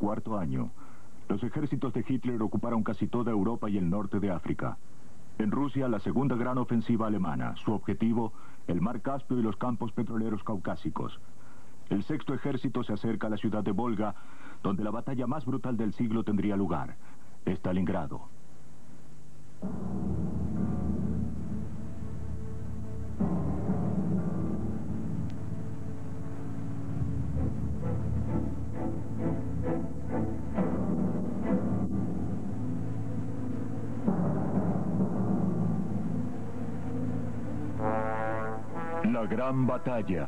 cuarto año. Los ejércitos de Hitler ocuparon casi toda Europa y el norte de África. En Rusia, la segunda gran ofensiva alemana. Su objetivo, el mar Caspio y los campos petroleros caucásicos. El sexto ejército se acerca a la ciudad de Volga, donde la batalla más brutal del siglo tendría lugar. Stalingrado. La gran batalla.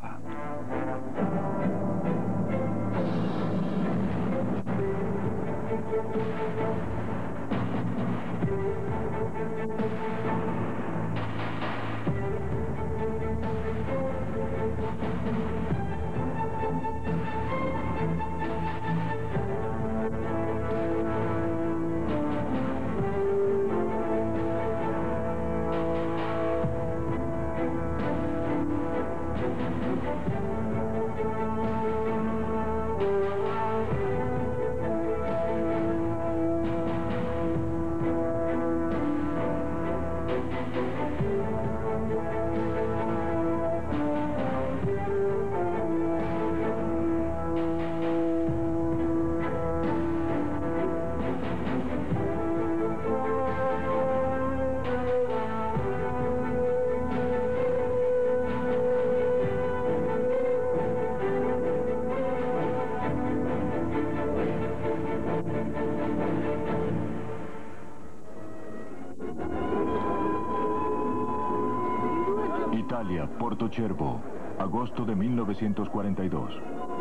Italia, Portocervo, agosto de 1942.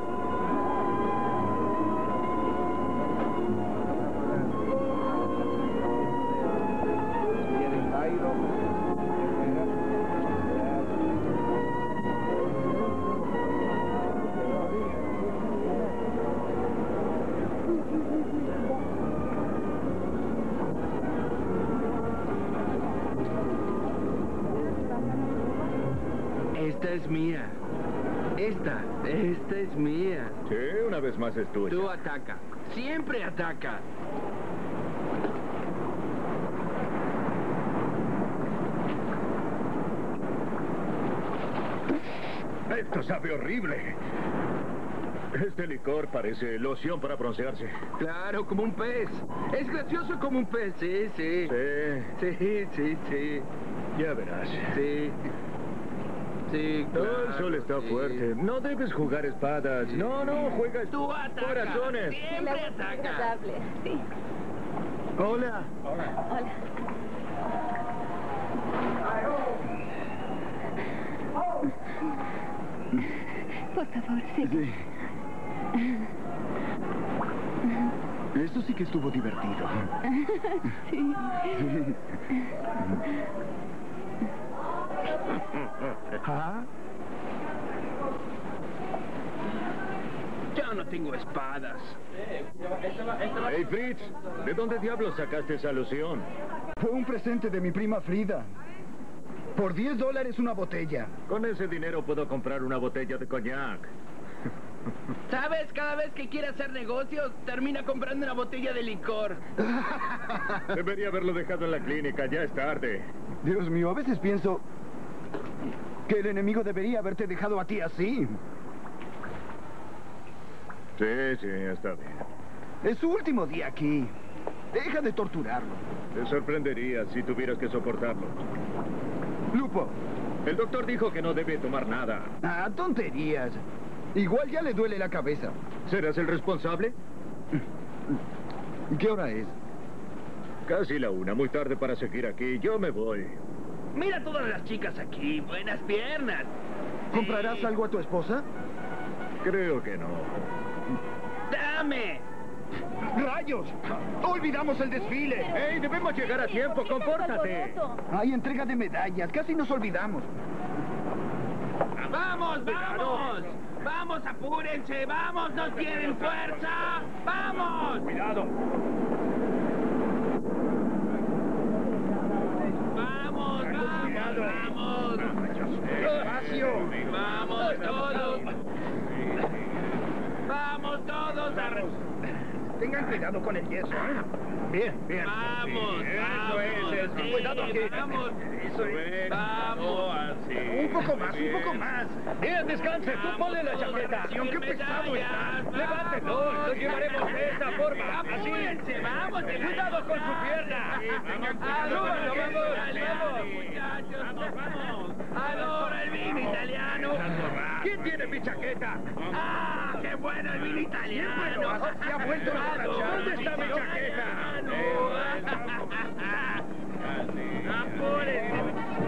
Esta es mía. Esta es mía. Sí, una vez más es tuya. Tú ataca. Siempre ataca. Esto sabe horrible. Este licor parece loción para broncearse. Claro, como un pez. Es gracioso como un pez. Sí, sí. Sí. Sí. Ya verás. Sí. Sí, claro, El sol está fuerte. No debes jugar espadas. No, juega Tú ataca. corazones. Siempre ataca. Agradable, sí. Hola. Hola. Por favor, sí. Sí. Esto sí que estuvo divertido. Sí. ¿Ah? Yo no tengo espadas. Hey, Fritz, ¿de dónde diablos sacaste esa loción? Fue un presente de mi prima Frida. Por $10 una botella. Con ese dinero puedo comprar una botella de coñac. ¿Sabes? Cada vez que quiere hacer negocios, termina comprando una botella de licor. Debería haberlo dejado en la clínica, ya es tarde. Dios mío, a veces pienso que el enemigo debería haberte dejado a ti así. Sí, está bien. Es su último día aquí. Deja de torturarlo. Te sorprendería si tuvieras que soportarlo. Lupo. El doctor dijo que no debe tomar nada. Ah, tonterías. Igual ya le duele la cabeza. ¿Serás el responsable? ¿Qué hora es? Casi la 1, muy tarde para seguir aquí. Yo me voy. Mira todas las chicas aquí, buenas piernas. ¿Comprarás Sí. algo a tu esposa? Creo que no. ¡Dame! ¡Rayos! ¡Olvidamos el desfile! ¡Ey, debemos llegar a tiempo! ¡Compórtate! Hay entrega de medallas. Casi nos olvidamos. ¡Vamos! ¡Vamos, apúrense! ¡Vamos, no tienen fuerza! ¡Vamos! ¡Cuidado! ¡Vamos! ¡Despacio! ¡Vamos todos! ¡Vamos todos! Tengan cuidado con el yeso, ¿eh? Bien, bien. Vamos, Eso es. sí, Cuidado aquí. vamos. Eso es. Vamos. Así. Un poco más, un poco más. Bien, descanse. Tú ponle la chaqueta. ¡Qué pesado está! Levántelo. Lo llevaremos de esta forma. Así. Apúrense, vamos. Cuidado con su pierna. Súbalo, vamos. Italiano, muchachos. Vamos. Adora el vino italiano. ¿Quién tiene mi chaqueta? ¡Ah, qué bueno el vino italiano! Se ha vuelto a emborrachar. ¿Dónde está mi chaqueta? ¡Apúrense!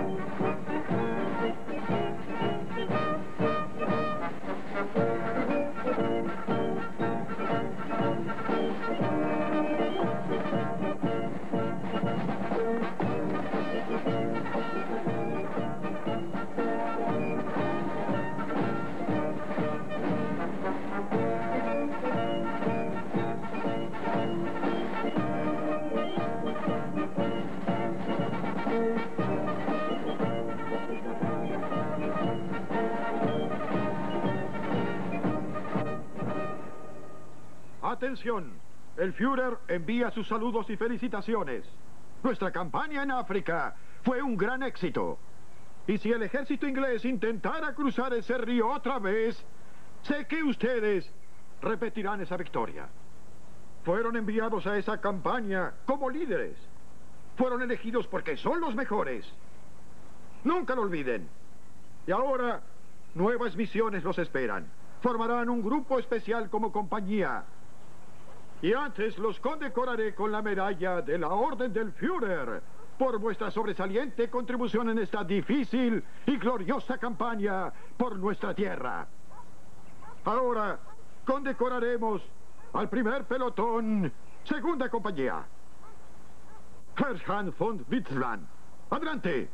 Atención, el Führer envía sus saludos y felicitaciones. Nuestra campaña en África fue un gran éxito. Y si el ejército inglés intentara cruzar ese río otra vez, sé que ustedes repetirán esa victoria. Fueron enviados a esa campaña como líderes. Fueron elegidos porque son los mejores. Nunca lo olviden. Y ahora, nuevas misiones los esperan. Formarán un grupo especial como compañía. Y antes los condecoraré con la medalla de la Orden del Führer por vuestra sobresaliente contribución en esta difícil y gloriosa campaña por nuestra tierra. Ahora condecoraremos al primer pelotón, segunda compañía. Herr Hans von Witzland. Adelante.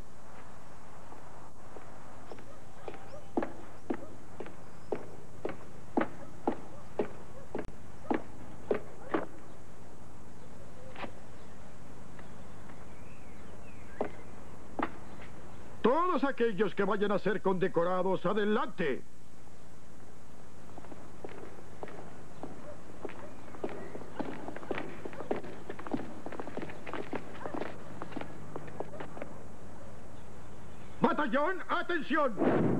Todos aquellos que vayan a ser condecorados, adelante. Batallón, atención.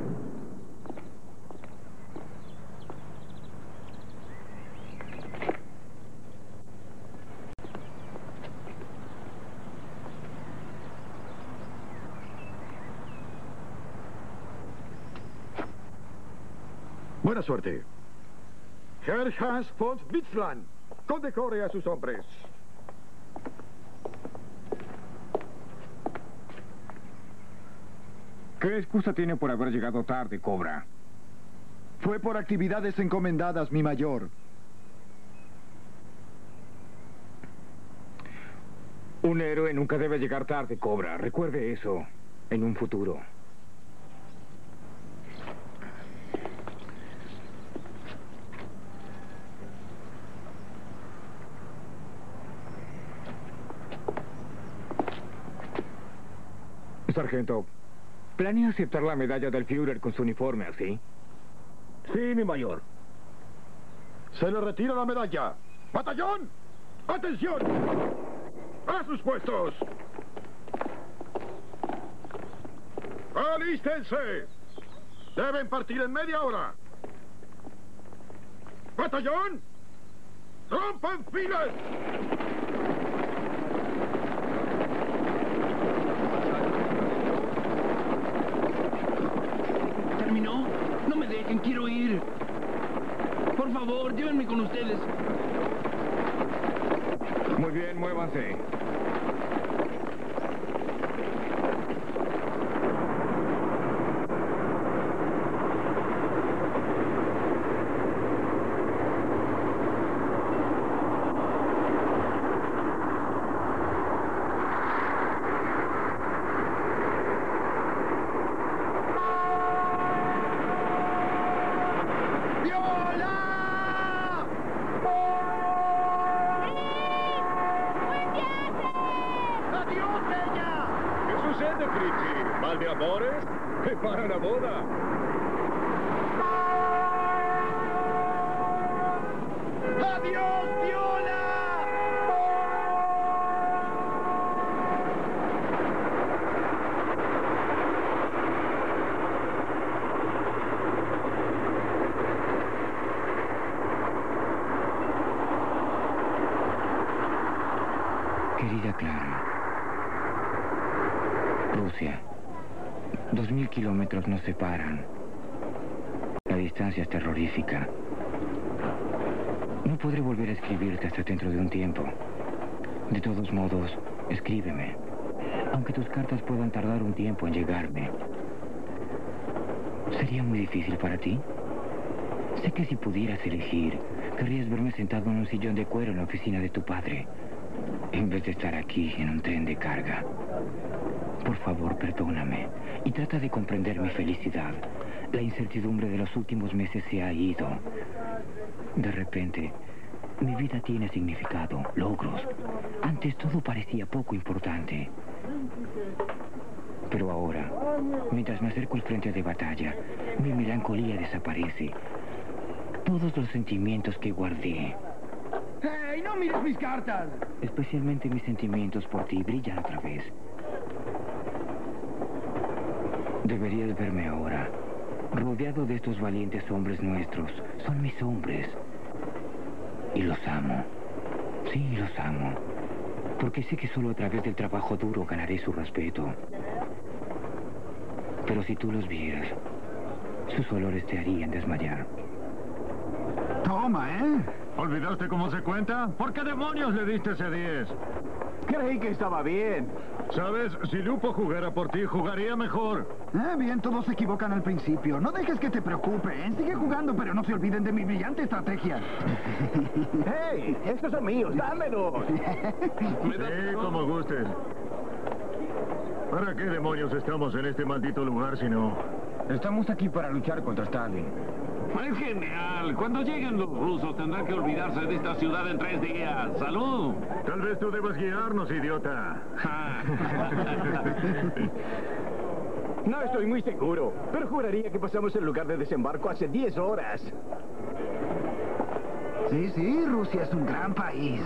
Buena suerte. Herr Hans von Witzland, condecore a sus hombres. ¿Qué excusa tiene por haber llegado tarde, Cobra? Fue por actividades encomendadas, mi mayor. Un héroe nunca debe llegar tarde, Cobra. Recuerde eso en un futuro. Sargento, ¿planea aceptar la medalla del Führer con su uniforme así? Sí, mi mayor. Se le retira la medalla. ¡Batallón! ¡Atención! ¡A sus puestos! ¡Alístense! Deben partir en media hora. ¡Batallón! ¡Rompan filas! ¿Terminó? No me dejen, quiero ir. Por favor, llévenme con ustedes. Muy bien, muévanse. ¿Qué sucede, Fritzi? ¿Mal de amores? ¡Prepara la boda! ¡Adiós, Viola! Querida Clara, Rusia, 2000 kilómetros nos separan. La distancia es terrorífica. No podré volver a escribirte hasta dentro de un tiempo. De todos modos, escríbeme. Aunque tus cartas puedan tardar un tiempo en llegarme. ¿Sería muy difícil para ti? Sé que si pudieras elegir, querrías verme sentado en un sillón de cuero en la oficina de tu padre, en vez de estar aquí en un tren de carga. Por favor, perdóname y trata de comprender mi felicidad. La incertidumbre de los últimos meses se ha ido. De repente, mi vida tiene significado, logros. Antes todo parecía poco importante. Pero ahora, mientras me acerco al frente de batalla, mi melancolía desaparece. Todos los sentimientos que guardé, ¡Hey, no mires mis cartas! especialmente mis sentimientos por ti, brillan otra vez. Deberías verme ahora, rodeado de estos valientes hombres nuestros. Son mis hombres. Y los amo. Sí, los amo. Porque sé que solo a través del trabajo duro ganaré su respeto. Pero si tú los vieras, sus olores te harían desmayar. Toma, ¿eh? ¿Olvidaste cómo se cuenta? ¿Por qué demonios le diste ese 10? Creí que estaba bien. ¿Sabes? Si Lupo jugara por ti, jugaría mejor. Bien, todos se equivocan al principio. No dejes que te preocupe, ¿eh? Sigue jugando, pero no se olviden de mi brillante estrategia. ¡Hey! ¡Estos son míos! ¡Dámelos! Sí, como gustes. ¿Para qué demonios estamos en este maldito lugar si no? Estamos aquí para luchar contra Stalin. Es genial. Cuando lleguen los rusos tendrán que olvidarse de esta ciudad en 3 días. ¡Salud! Tal vez tú debas guiarnos, idiota. No estoy muy seguro, pero juraría que pasamos el lugar de desembarco hace 10 horas. Sí, Rusia es un gran país.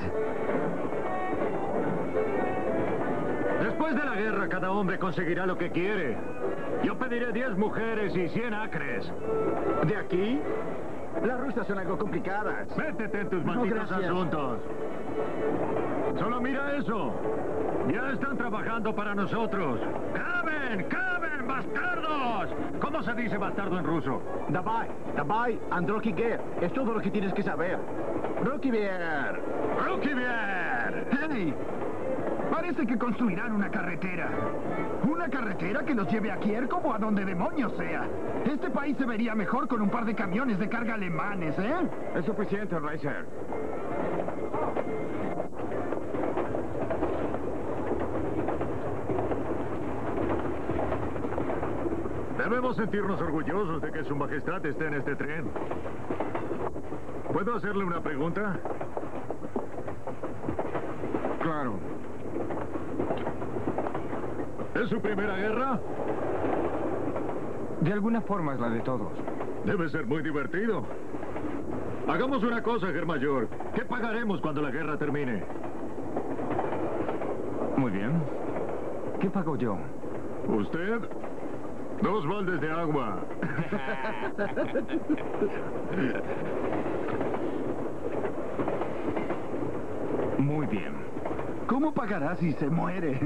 Después de la guerra, cada hombre conseguirá lo que quiere. Yo pediré 10 mujeres y 100 acres. ¿De aquí? Las rusas son algo complicadas. Métete en tus malditos gracias. asuntos. Solo mira eso. Ya están trabajando para nosotros. ¡Caben! ¡Caben, bastardos! ¿Cómo se dice bastardo en ruso? Давай, Androkiger. Es todo lo que tienes que saber. Rukivier. ¡Rukivier! ¡Hey! Parece que construirán una carretera. Una carretera que los lleve a Kierkov o a donde demonios sea. Este país se vería mejor con un par de camiones de carga alemanes, ¿eh? Es suficiente, Reiser. Debemos sentirnos orgullosos de que Su Majestad esté en este tren. ¿Puedo hacerle una pregunta? Claro. ¿Es su primera guerra? De alguna forma es la de todos. Debe ser muy divertido. Hagamos una cosa, Germayor. ¿Qué pagaremos cuando la guerra termine? Muy bien. ¿Qué pago yo? ¿Usted? 2 baldes de agua. Muy bien. ¿Cómo pagará si se muere?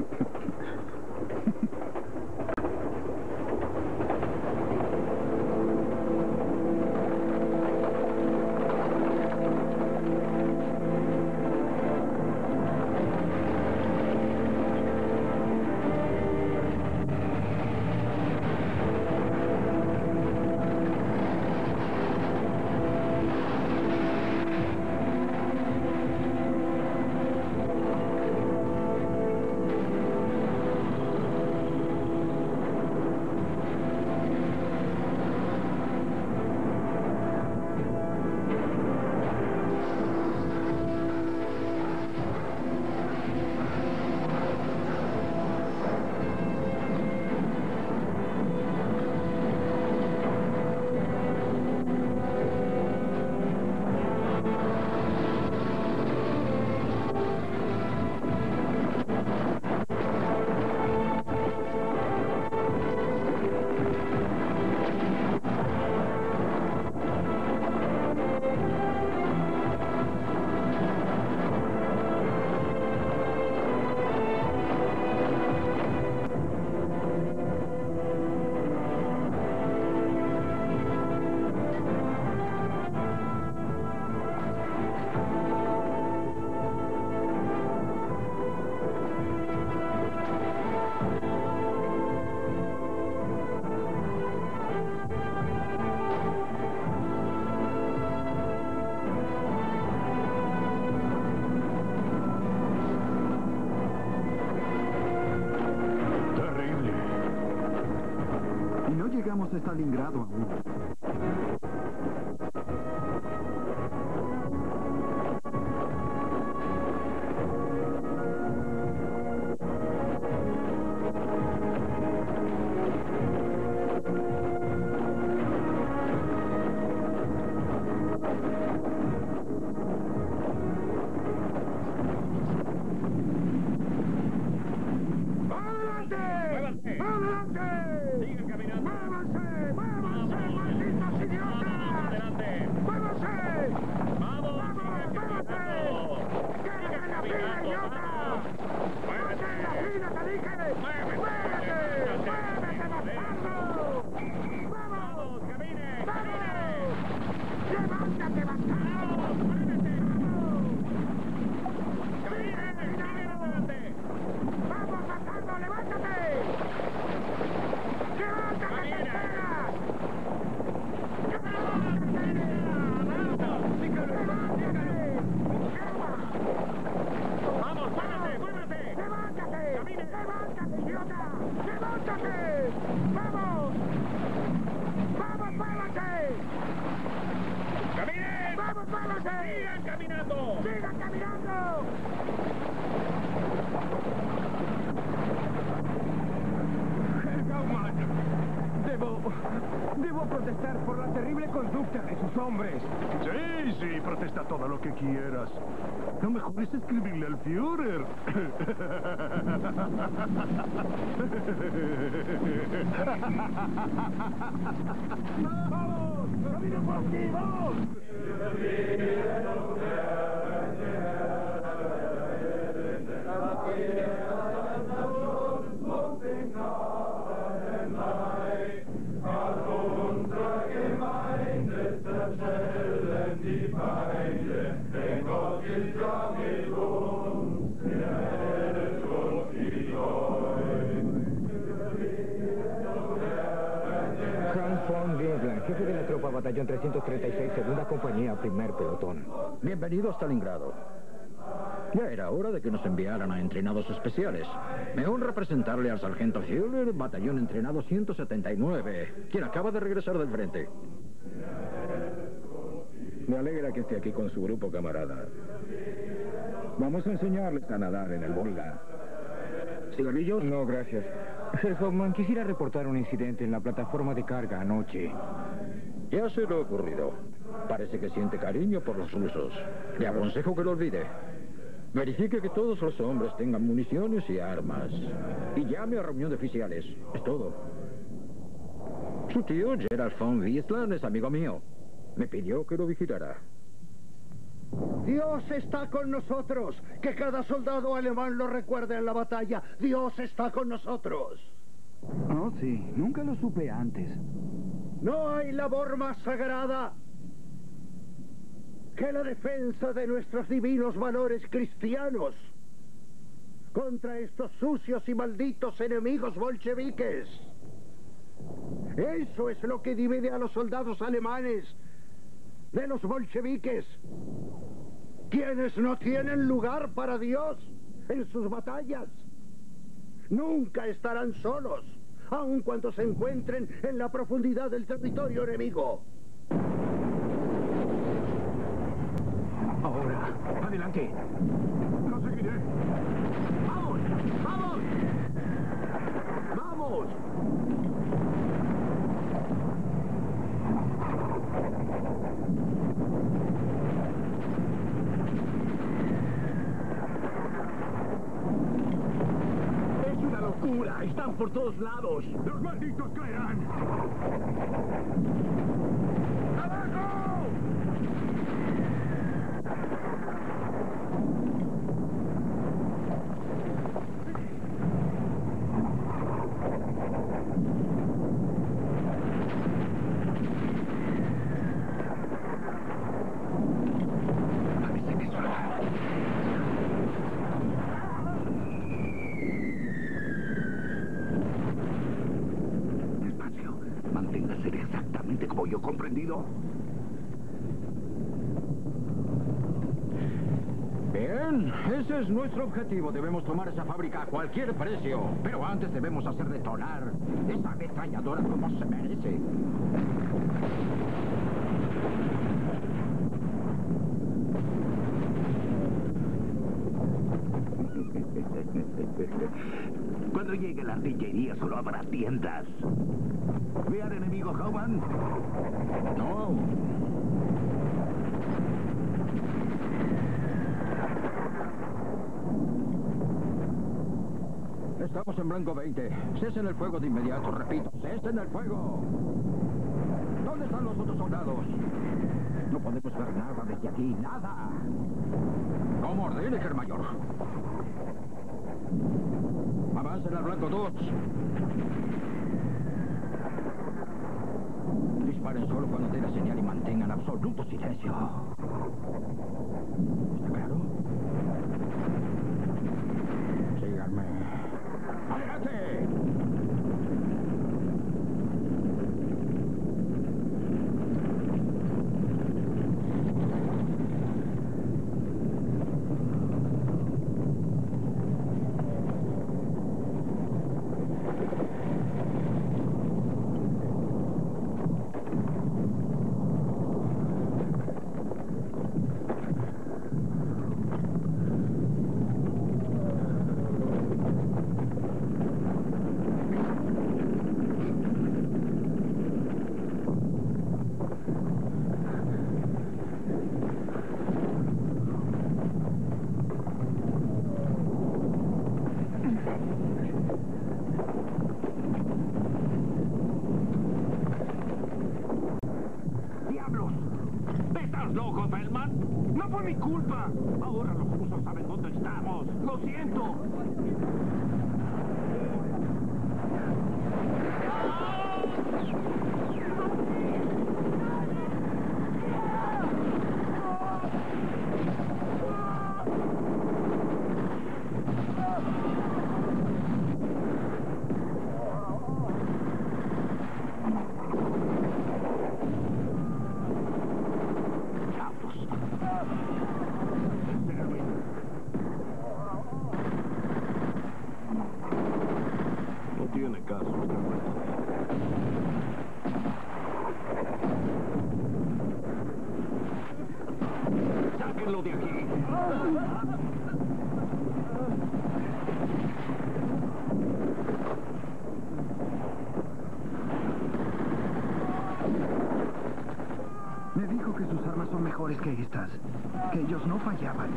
llegamos a Stalingrado aún. Debo protestar por la terrible conducta de sus hombres. Sí, protesta todo lo que quieras. Lo mejor es escribirle al Führer. ¡Vamos! ¡Camina por aquí! ¡Vamos! Franz von Ginsland, jefe de la tropa batallón 336, segunda compañía, primer pelotón. Bienvenido a Stalingrado. Ya era hora de que nos enviaran a entrenados especiales. Me honra presentarle al sargento Führer, batallón entrenado 179, quien acaba de regresar del frente. Me alegra que esté aquí con su grupo, camarada. Vamos a enseñarles a nadar en el Volga. ¿Cigarrillos? No, gracias. Herr Hoffman, quisiera reportar un incidente en la plataforma de carga anoche. Ya se lo ha ocurrido. Parece que siente cariño por los rusos. Le aconsejo que lo olvide. Verifique que todos los hombres tengan municiones y armas. Y llame a reunión de oficiales. Es todo. Su tío, Gerald von Wiesland, es amigo mío. Me pidió que lo vigilara. Dios está con nosotros. Que cada soldado alemán lo recuerde en la batalla. Dios está con nosotros. Oh, sí. Nunca lo supe antes. No hay labor más sagrada que la defensa de nuestros divinos valores cristianos contra estos sucios y malditos enemigos bolcheviques. Eso es lo que divide a los soldados alemanes de los bolcheviques, quienes no tienen lugar para Dios en sus batallas. Nunca estarán solos, aun cuando se encuentren en la profundidad del territorio enemigo. Ahora, adelante. Lo seguiré. ¡Vamos! ¡Vamos! ¡Vamos! ¡Es una locura! ¡Están por todos lados! ¡Los malditos caerán! ¡Abajo! ¿Yo comprendido? Bien, Bien, ese es nuestro objetivo. Debemos tomar esa fábrica a cualquier precio. Pero antes debemos hacer detonar esa ametralladora como se merece. Cuando llegue la artillería solo habrá tiendas. ¿Ve al enemigo, Hoban? No. Estamos en blanco 20. Cesen el fuego de inmediato. Repito, cesen el fuego. ¿Dónde están los otros soldados? No podemos ver nada desde aquí. ¡Nada! Como ordene, Mayor. Avancen al blanco 2. Disparen solo cuando dé la señal y mantengan absoluto silencio. ¿Está claro? Síganme. ¡Adelante! ¡Diablos! ¿Estás loco, Feldman? ¡No fue mi culpa! Ahora los rusos saben dónde estamos. ¡Lo siento! No tiene caso. ¡Sáquenlo de aquí! Me dijo que sus armas son mejores que estas. Que ellos no fallaban.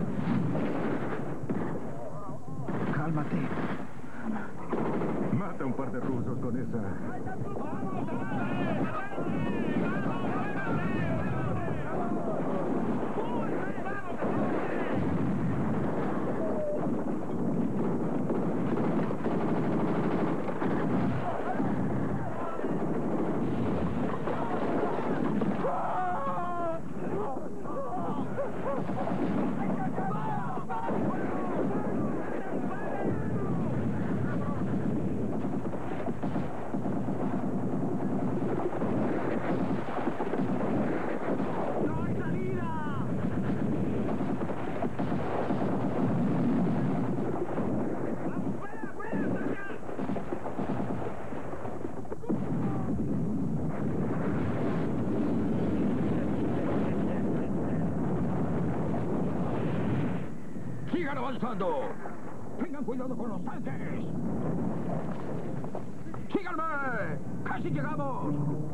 Cálmate. Mata un par de rusos con esa. ¡Sigan avanzando! ¡Tengan cuidado con los tanques! ¡Síganme! ¡Casi llegamos!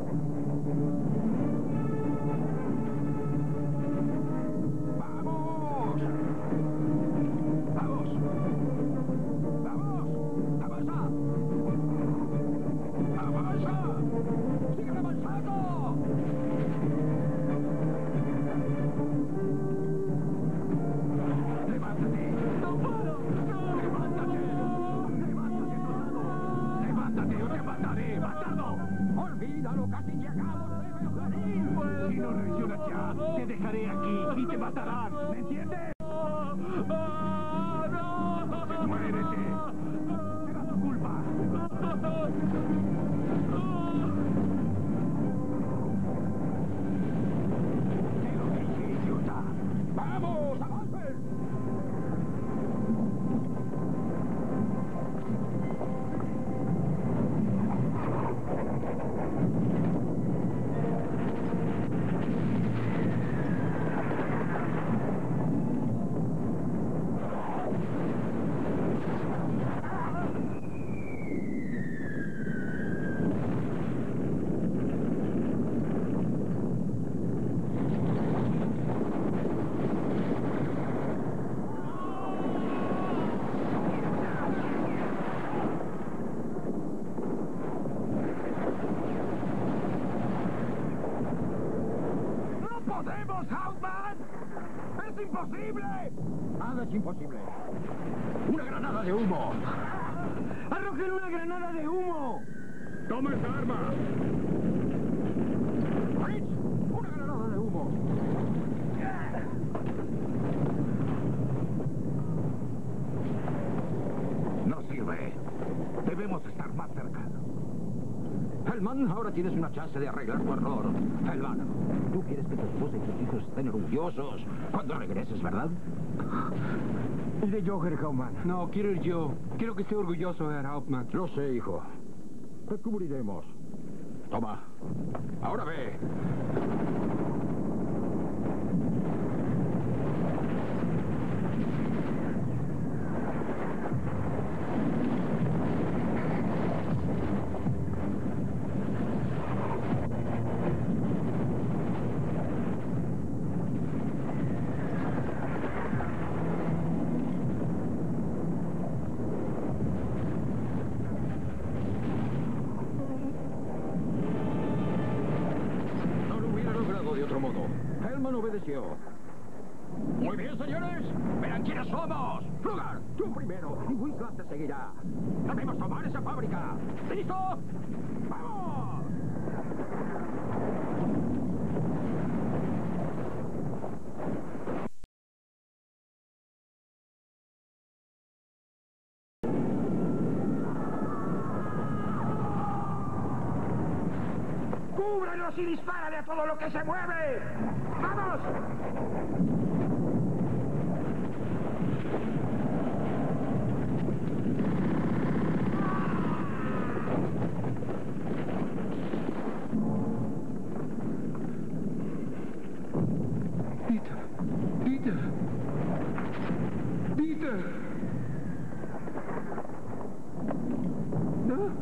¡Vamos! ¡Vamos! ¡Vamos! ¡Avanza! ¡Avanza! ¡Sigan avanzando! ¡Levántate! ¡No puedo! ¡No! ¡Levántate! ¡Levántate, soldado! ¡Levántate o te mataré! ¡Bastardo! ¡Olvídalo! ¡Casi llegamos! Si no reaccionas ya, te dejaré aquí y te matarán. ¿Me entiendes? ¡Muérete! ¡Será tu culpa! ¡Te lo dije, idiota! ¡Vamos! ¡Avancen! ¡Vamos, Hauptmann! ¡Es imposible! Nada es imposible. ¡Una granada de humo! ¡Arrojen una granada de humo! ¡Toma esa arma! ¡Fritz! ¡Una granada de humo! No sirve. Debemos estar más cerca. Hellman, ahora tienes una chance de arreglar tu error. Hellman, tú quieres que tu esposa y tus hijos estén orgullosos cuando regreses, ¿verdad? Iré yo, Herr Hauptmann. No, quiero ir yo. Quiero que esté orgulloso, Herr Hauptmann. Lo sé, hijo. Te cubriremos. Toma. Ahora ve. Obedeció. Muy bien, señores. Verán quiénes somos. Flugar, tú primero y Winslow te seguirá. Debemos tomar esa fábrica. ¿Listo? ¡Vamos! ¡Cúbranos y dispárale a todo lo que se mueve! ¡Vamos! Dieter. ¿No?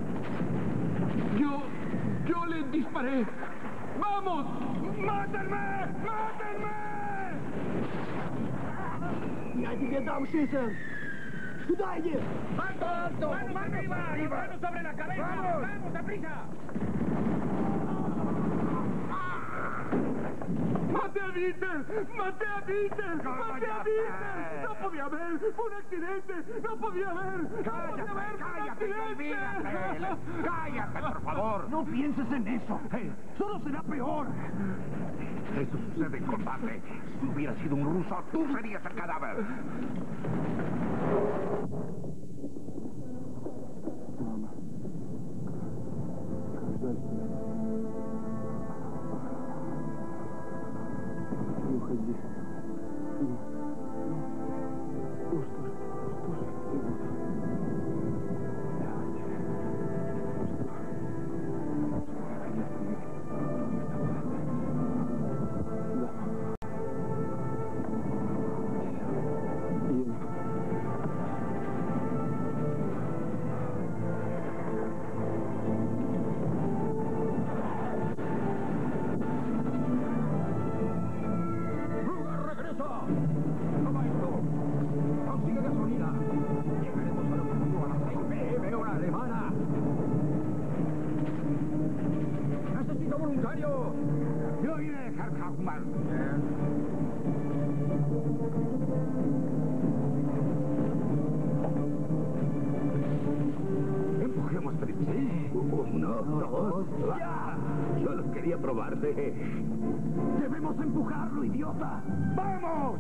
Yo le disparé. ¡Vamos! ¡Mátenme! ¡Mátenme! ¡Nadie me da un schießen! ¡Nadie! ¡Alto, alto! ¡Manos arriba! ¡Manos sobre la cabeza! ¡Vamos, deprisa! ¡Maté a Dieter! ¡Maté a Dieter! ¡Maté a Dieter! ¡No podía haber! ¡Fue un accidente! ¡No podía haber! ¡Cállate, olvídate! ¡Cállate, por favor! No pienses en eso. Solo será peor. Eso sucede en combate. Si hubiera sido un ruso, tú serías el cadáver. Empujemos, Fritz. Uno, dos. ¡Ya! Solo quería probarte. ¡Debemos empujarlo, idiota! ¡Vamos!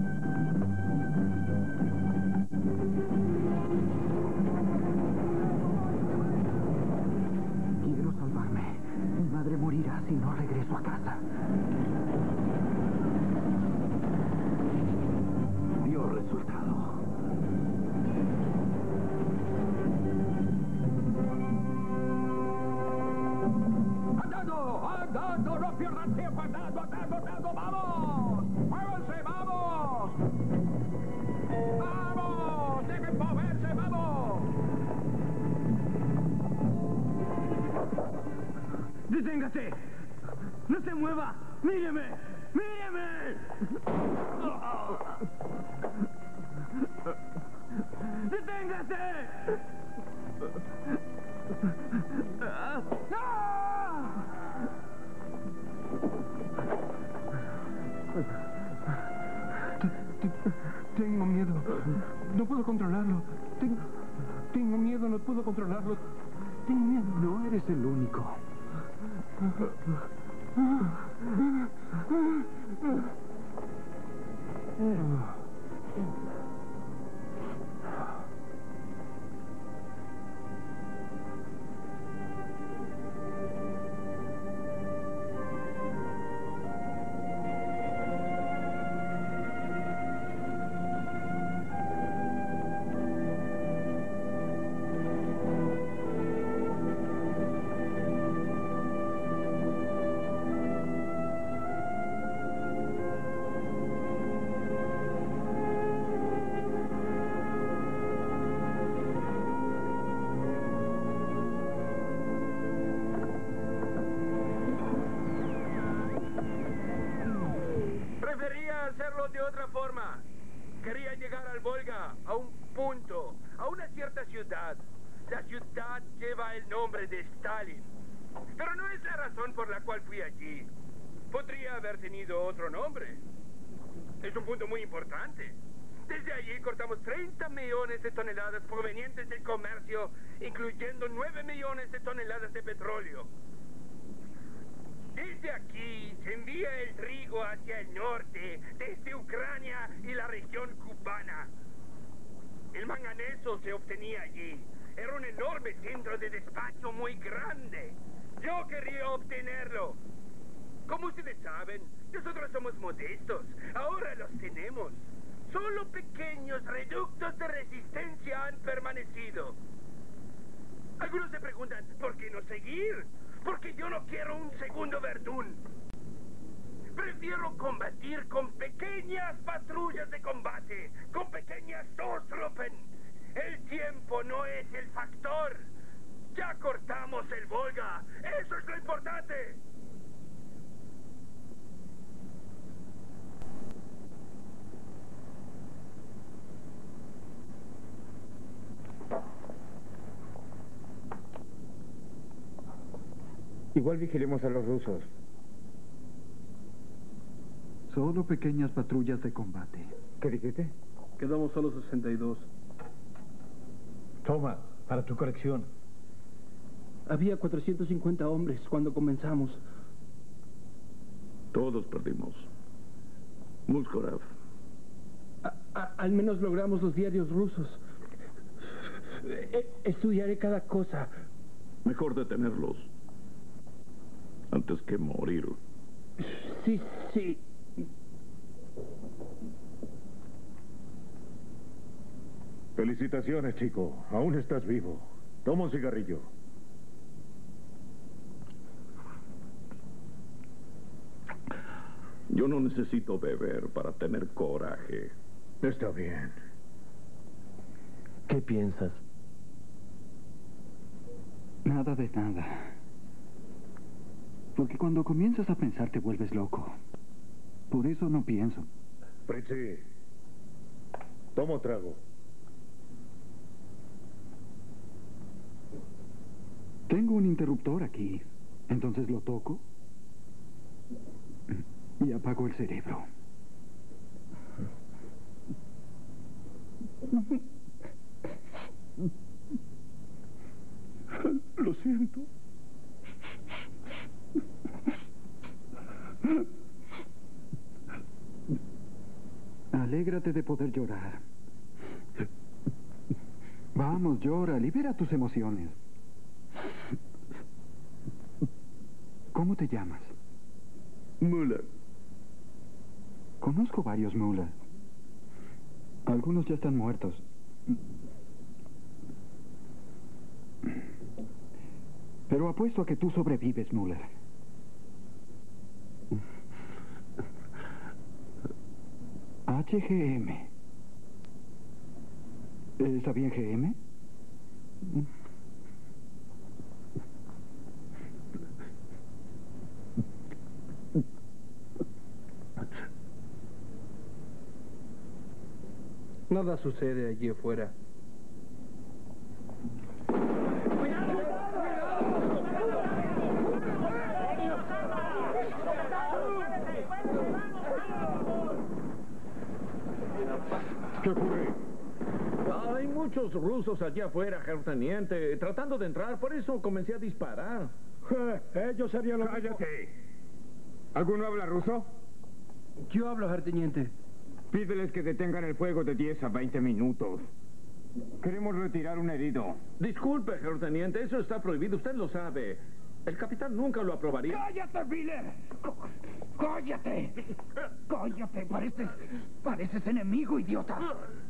Quiero salvarme. Mi madre morirá si no regreso a casa. Dio resultado. ¡Andando! ¡No pierdan tiempo! ¡Andando! ¡Vamos! ¡Muévanse! ¡Vamos! ¡Vamos! ¡Dejen moverse! ¡Vamos! ¡Deténgase! ¡No se mueva! ¡Míreme! ¡Míreme! ¡Deténgase! controlarlo. Tengo miedo, no puedo controlarlo. Tengo miedo. No eres el único. Prefería hacerlo de otra forma. Quería llegar al Volga, a un punto, a una cierta ciudad. La ciudad lleva el nombre de Stalin. Pero no es la razón por la cual fui allí. Podría haber tenido otro nombre. Es un punto muy importante. Desde allí cortamos 30 millones de toneladas provenientes del comercio, incluyendo 9 millones de toneladas de petróleo. Desde aquí se envía el trigo hacia el norte, desde Ucrania y la región cubana. El manganeso se obtenía allí. Era un enorme centro de despacho muy grande. Yo quería obtenerlo. Como ustedes saben, nosotros somos modestos. Ahora los tenemos. Solo pequeños reductos de resistencia han permanecido. Algunos se preguntan, ¿por qué no seguir? Porque yo no quiero un segundo Verdún. Prefiero combatir con pequeñas patrullas de combate, con pequeñas Stoßtruppen. El tiempo no es el factor. Ya cortamos el Volga. Eso es lo importante. Igual vigilemos a los rusos. Solo pequeñas patrullas de combate. ¿Qué dijiste? Quedamos solo 62. Toma, para tu colección. Había 450 hombres cuando comenzamos. Todos perdimos. Muskorov. Al menos logramos los diarios rusos. Estudiaré cada cosa. Mejor detenerlos antes que morir. Sí, sí. Felicitaciones, chico. Aún estás vivo. Toma un cigarrillo. Yo no necesito beber para tener coraje. Está bien. ¿Qué piensas? Nada de nada. Porque cuando comienzas a pensar te vuelves loco. Por eso no pienso. Fritzi, toma un trago. Tengo un interruptor aquí. Entonces lo toco y apago el cerebro. Lo siento. Alégrate de poder llorar. Vamos, llora, libera tus emociones. ¿Cómo te llamas? Müller. Conozco varios Müller. Algunos ya están muertos. Pero apuesto a que tú sobrevives, Müller. HGM. ¿Está bien GM? Nada sucede allí afuera. ¿Qué ocurre? muchos rusos allá afuera, teniente, tratando de entrar. Por eso comencé a disparar. Ellos serían los... ¡Cállate! ¿Alguno habla ruso? Yo hablo, teniente. Pídeles que detengan el fuego de 10 a 20 minutos. Queremos retirar un herido. Disculpe, teniente, eso está prohibido. Usted lo sabe. El capitán nunca lo aprobaría. ¡Cállate, Miller! ¡Cállate! ¡Cállate! Pareces enemigo, idiota.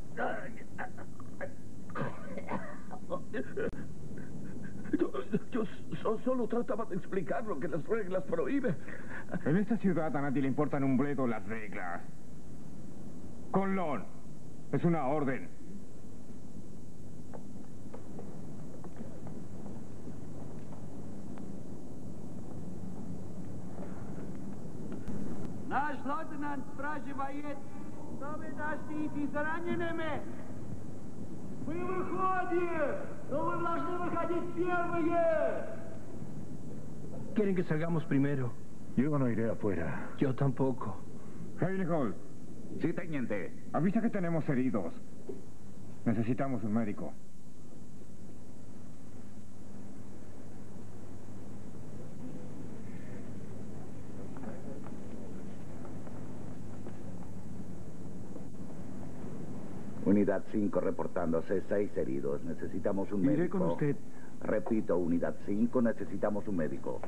Yo solo trataba de explicar lo que las reglas prohíben. En esta ciudad a nadie le importan un bledo las reglas. Conlon, es una orden. Наш лейтенант спрашивает, что вы нашли зараненными? Мы выходим, но вы должны выходить первые. Quieren que salgamos primero. Yo no iré afuera. Yo tampoco. Reinhold. Sí, teniente. Avisa que tenemos heridos. Necesitamos un médico. Unidad 5 reportándose, 6 heridos. Necesitamos un médico. Iré con usted. Repito, Unidad 5, necesitamos un médico.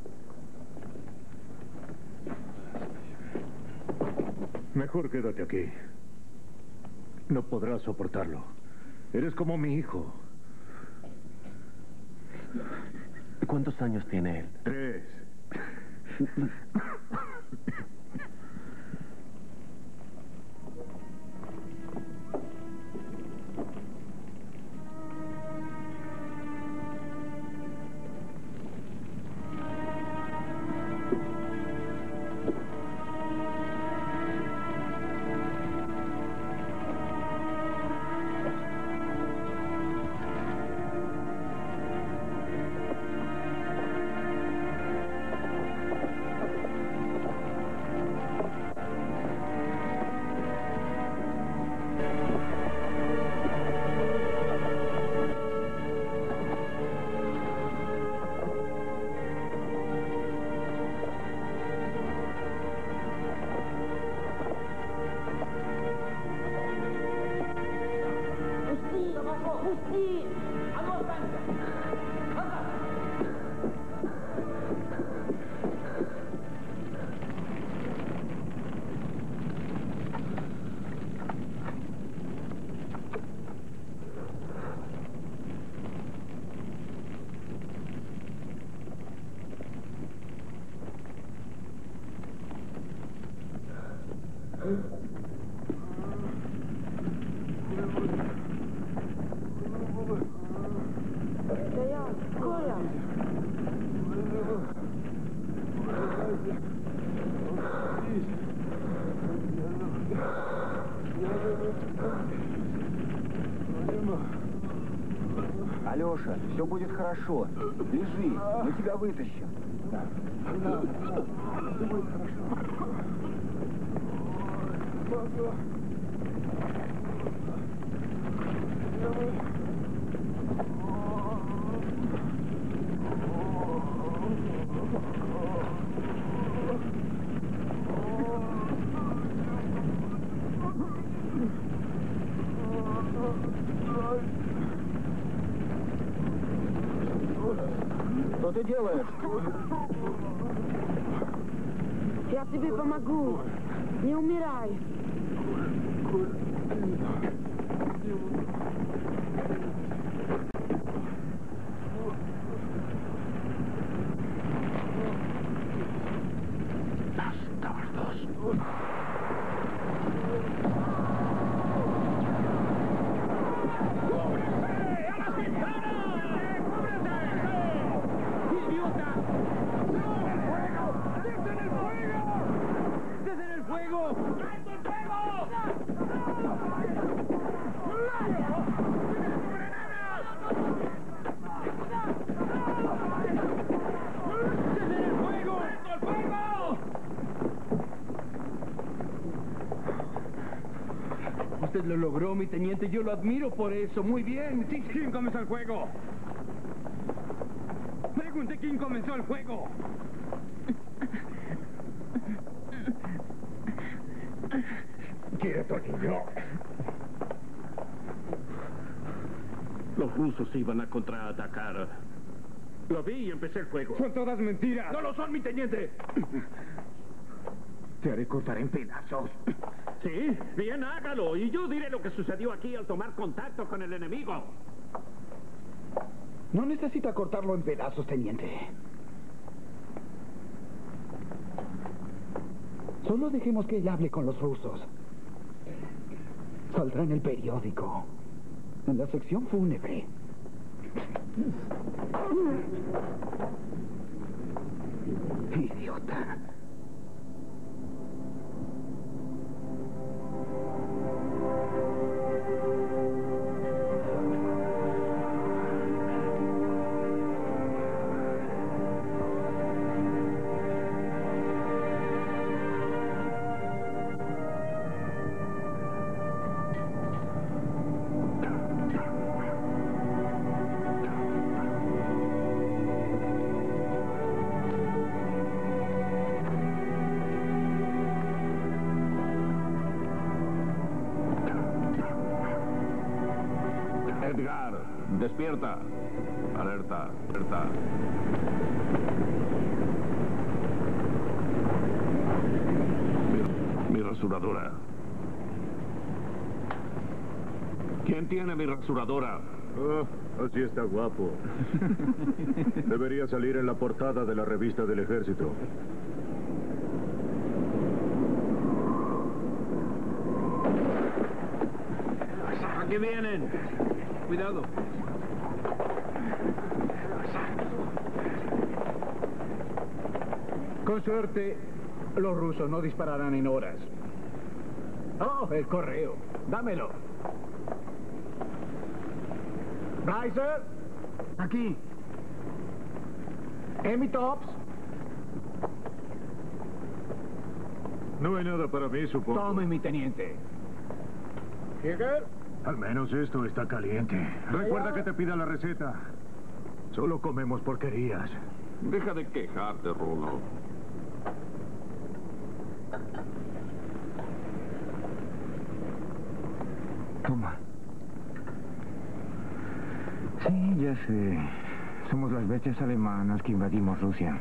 Mejor quédate aquí. No podrás soportarlo. Eres como mi hijo. ¿Cuántos años tiene él? 3. Алеша, все будет хорошо. Лежи, мы тебя вытащим. Все будет хорошо. Что ты делаешь? Я тебе помогу. Не умирай. ¡Fuego! ¡Alto el fuego! Usted lo logró, mi teniente. Yo lo admiro por eso. Muy bien. Sí, sí. ¿Quién comenzó el juego? Pregunté quién comenzó el juego. Quieto, niño. Los rusos iban a contraatacar. Lo vi y empecé el juego. Son todas mentiras. ¡No lo son, mi teniente! Te haré cortar en pedazos. Sí, bien, hágalo. Y yo diré lo que sucedió aquí al tomar contacto con el enemigo. No necesita cortarlo en pedazos, teniente. Solo dejemos que él hable con los rusos. Saldrá en el periódico, en la sección fúnebre. Idiota. Edgar, despierta. Alerta, alerta. Mi rasuradora. ¿Quién tiene mi rasuradora? Oh, así está guapo. Debería salir en la portada de la revista del ejército. Aquí vienen. Cuidado. Con suerte, los rusos no dispararán en horas. Oh, el correo. Dámelo. Reiser. Aquí. Emi Tops. No hay nada para mí, supongo. Tome, mi teniente. Jäger. Al menos esto está caliente. Recuerda que te pida la receta. Solo comemos porquerías. Deja de quejarte, Rulo. Toma. Sí, ya sé. Somos las bestias alemanas que invadimos Rusia.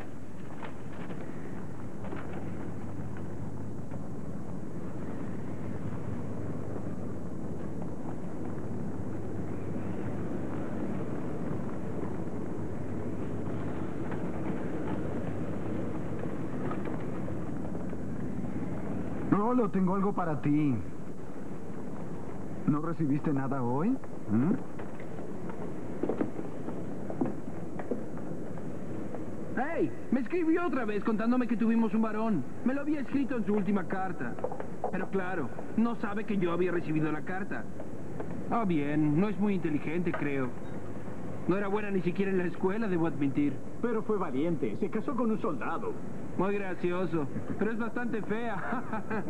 Rolo, tengo algo para ti. ¿No recibiste nada hoy? ¡Hey! Me escribió otra vez contándome que tuvimos un varón. Me lo había escrito en su última carta. Pero claro, no sabe que yo había recibido la carta. Ah, bien, no es muy inteligente, creo. No era buena ni siquiera en la escuela, debo admitir. Pero fue valiente. Se casó con un soldado. Muy gracioso, pero es bastante fea.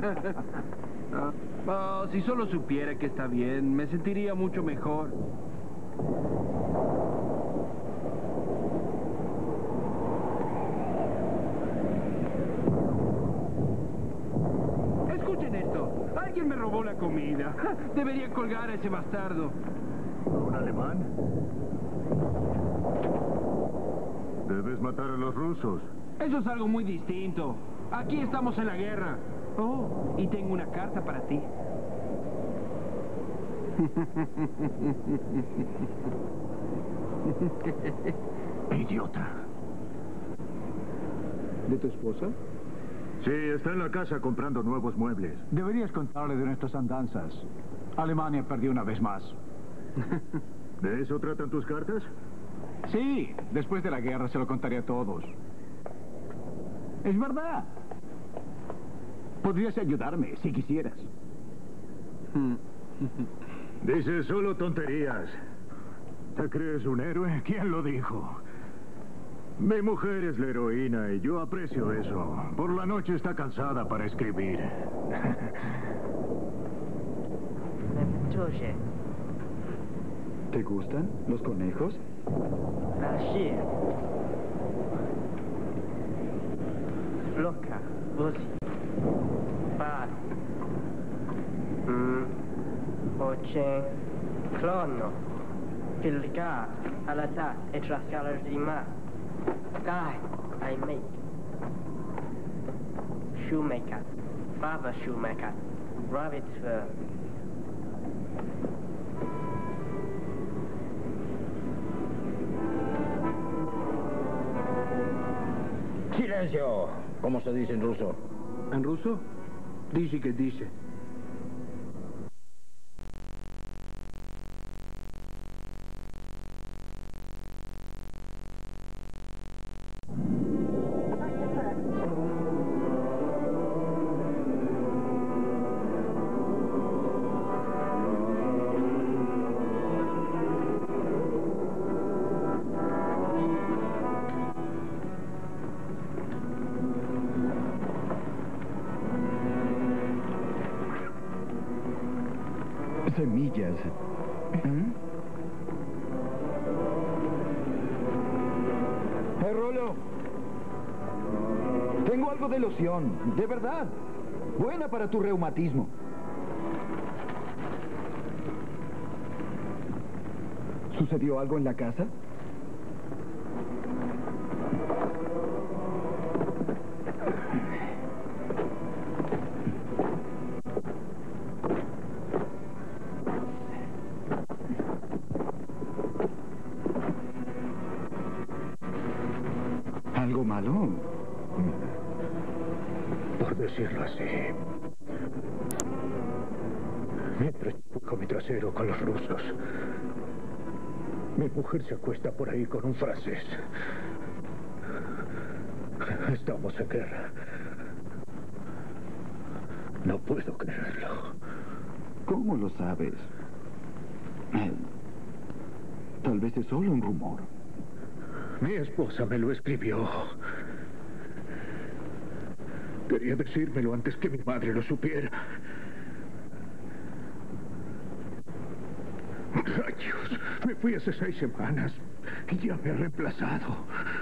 Oh, si solo supiera que está bien, me sentiría mucho mejor. Escuchen esto. Alguien me robó la comida. Debería colgar a ese bastardo. ¿Un alemán? Debes matar a los rusos. Eso es algo muy distinto. Aquí estamos en la guerra. Oh, y tengo una carta para ti. Idiota. ¿De tu esposa? Sí, está en la casa comprando nuevos muebles. Deberías contarle de nuestras andanzas. Alemania perdió una vez más. ¿De eso tratan tus cartas? Sí, después de la guerra se lo contaré a todos. Es verdad. Podrías ayudarme si quisieras. Dices solo tonterías. ¿Te crees un héroe? ¿Quién lo dijo? Mi mujer es la heroína y yo aprecio eso. Por la noche está cansada para escribir. Patoche. ¿Te gustan los conejos? Bashir. Loka. Buzi. Bad. Ochen. Clono. Filgar. Alata. Etrascalarima. Guy. I make. Shoemaker. Father Shoemaker. Rabbit fur. ¡Silencio! ¿Cómo se dice en ruso? ¿En ruso? Dice que dice. Semillas. Rolo, tengo algo de loción, de verdad. Buena para tu reumatismo. ¿Sucedió algo en la casa? ¿Algo malo? Por decirlo así. Mientras busco mi trasero con los rusos, mi mujer se acuesta por ahí con un francés. Estamos en guerra. No puedo creerlo. ¿Cómo lo sabes? Tal vez es solo un rumor. Mi esposa me lo escribió. Quería decírmelo antes que mi madre lo supiera. Rayos, me fui hace 6 semanas y ya me ha reemplazado.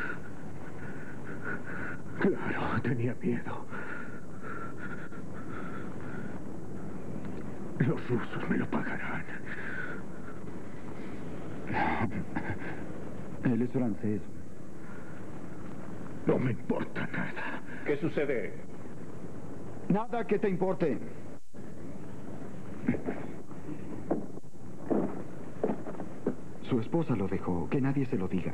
Claro, tenía miedo. Los rusos me lo pagarán. Él es francés. No me importa nada. ¿Qué sucede? Nada que te importe. Su esposa lo dejó. Que nadie se lo diga.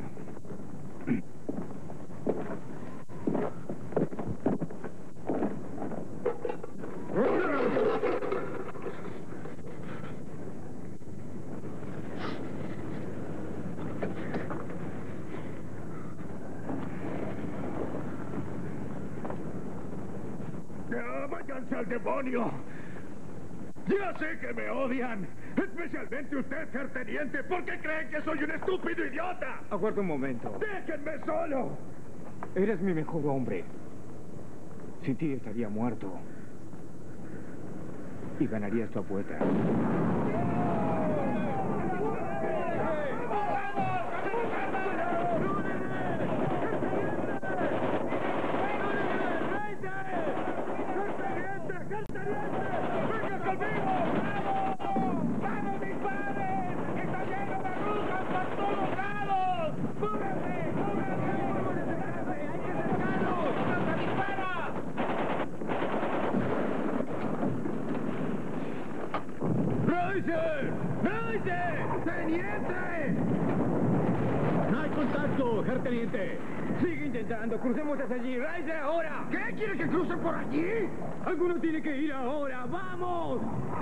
¡Váyanse al demonio! Ya sé que me odian, especialmente usted, ser teniente. ¿Por qué creen que soy un estúpido idiota? Aguarda un momento. ¡Déjenme solo! Eres mi mejor hombre. Sin ti estaría muerto. Y ganarías tu apuesta. ¡Teniente! ¡No hay contacto, Herr Teniente! Sigue intentando, crucemos hacia allí. ¡Rice, ahora! ¿Qué? ¿Quiere que cruce por allí? Alguno tiene que ir ahora. ¡Vamos!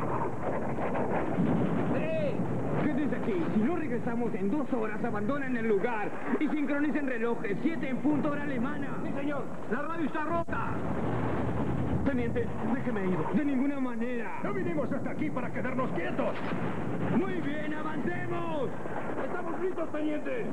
Quédense aquí. Si no regresamos en 2 horas, abandonan el lugar y sincronicen relojes. 7 en punto, hora alemana. Sí, señor. La radio está rota. Teniente, déjeme ir. De ninguna manera. No vinimos hasta aquí para quedarnos quietos. Muy bien, avancemos. Estamos listos, teniente.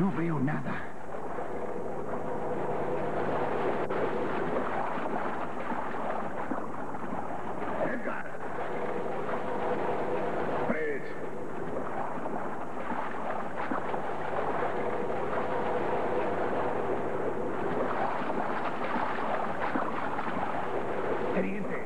No veo nada. Edgar. Fritz. Teniente.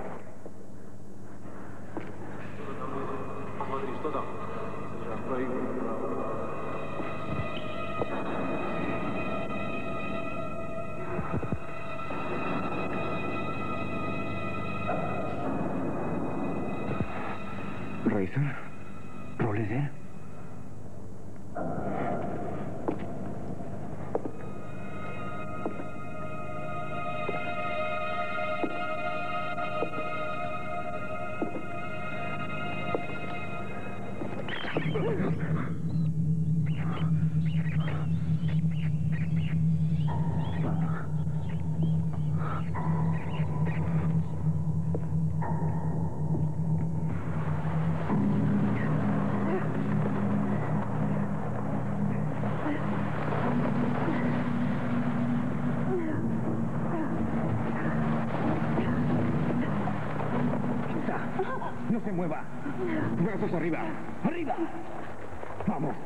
Razor, Rolleder. No se mueva. Brazos arriba. ¡Arriba! Vamos.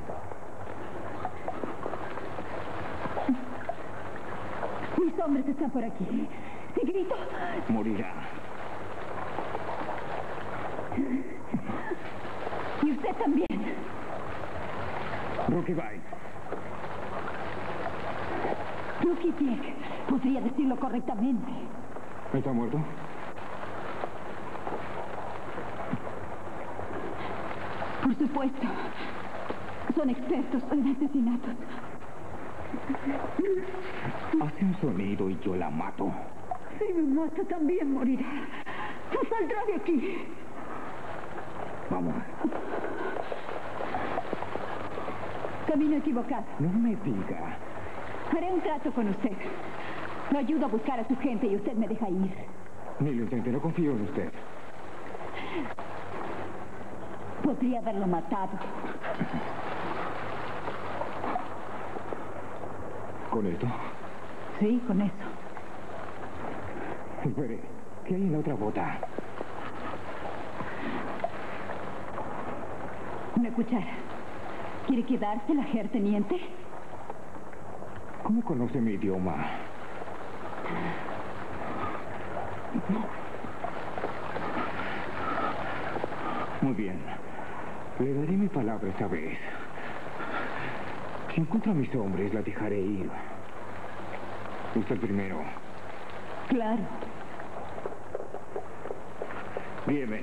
Mis hombres están por aquí. Si grito... Morirá. Y usted también. Rookie Bike. Rookie Pieck. Podría decirlo correctamente. ¿Está muerto? Por supuesto. Son expertos en asesinatos. Hace un sonido y yo la mato. Si me mata, también morirá. No saldrá de aquí. Vamos. Camino equivocado. No me diga. Haré un trato con usted. Lo ayudo a buscar a su gente y usted me deja ir. Ni lo intenté, no confío en usted. Podría haberlo matado. ¿Con esto? Sí, con eso. Espere, ¿qué hay en la otra bota? Una cuchara. ¿Quiere quedársela, Herr Teniente? ¿Cómo conoce mi idioma? Muy bien. Le daré mi palabra esta vez. Si encuentro a mis hombres, la dejaré ir. Usted primero. Claro. Guíeme.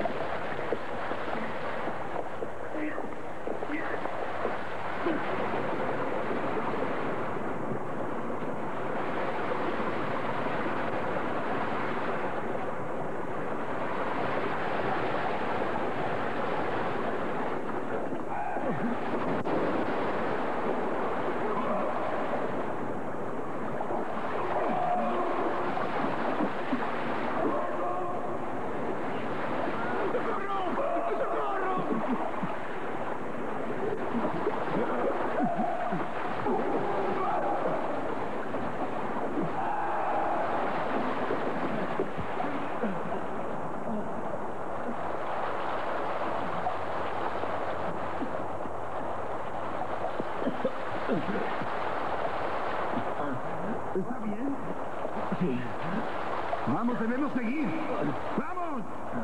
¿Está bien? Sí. Vamos, debemos seguir. ¡Vamos!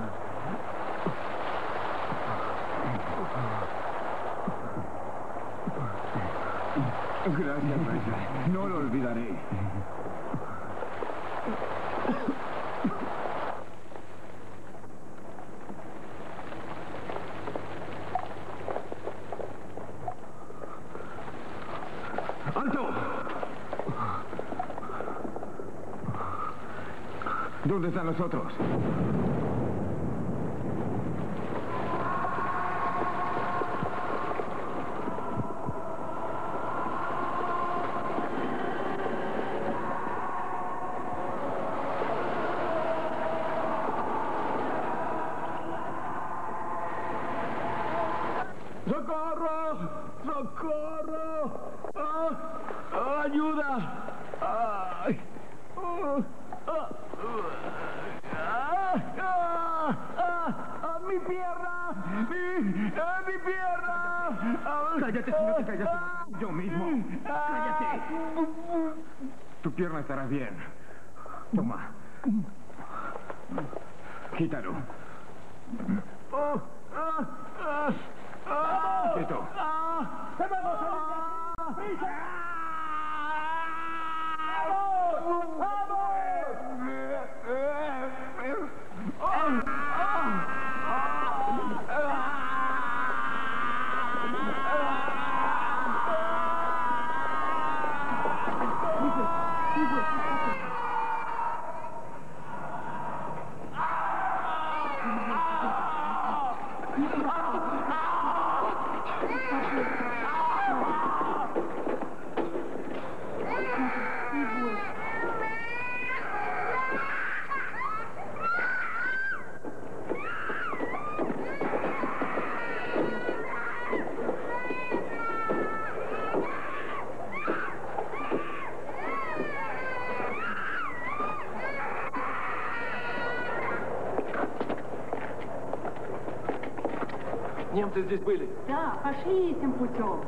Gracias, Reza. No lo olvidaré. ¡Alto! ¿Dónde están los otros? ¡Socorro! ¡Socorro! ¡Ah! ¡Ayuda! ¡Ay! ¡Mi pierna! ¡Mi pierna! Cállate si no te callas. Yo mismo. Cállate. Tu pierna estará bien. Toma. Quítalo. Quieto. Немцы здесь были? Да, пошли этим путем.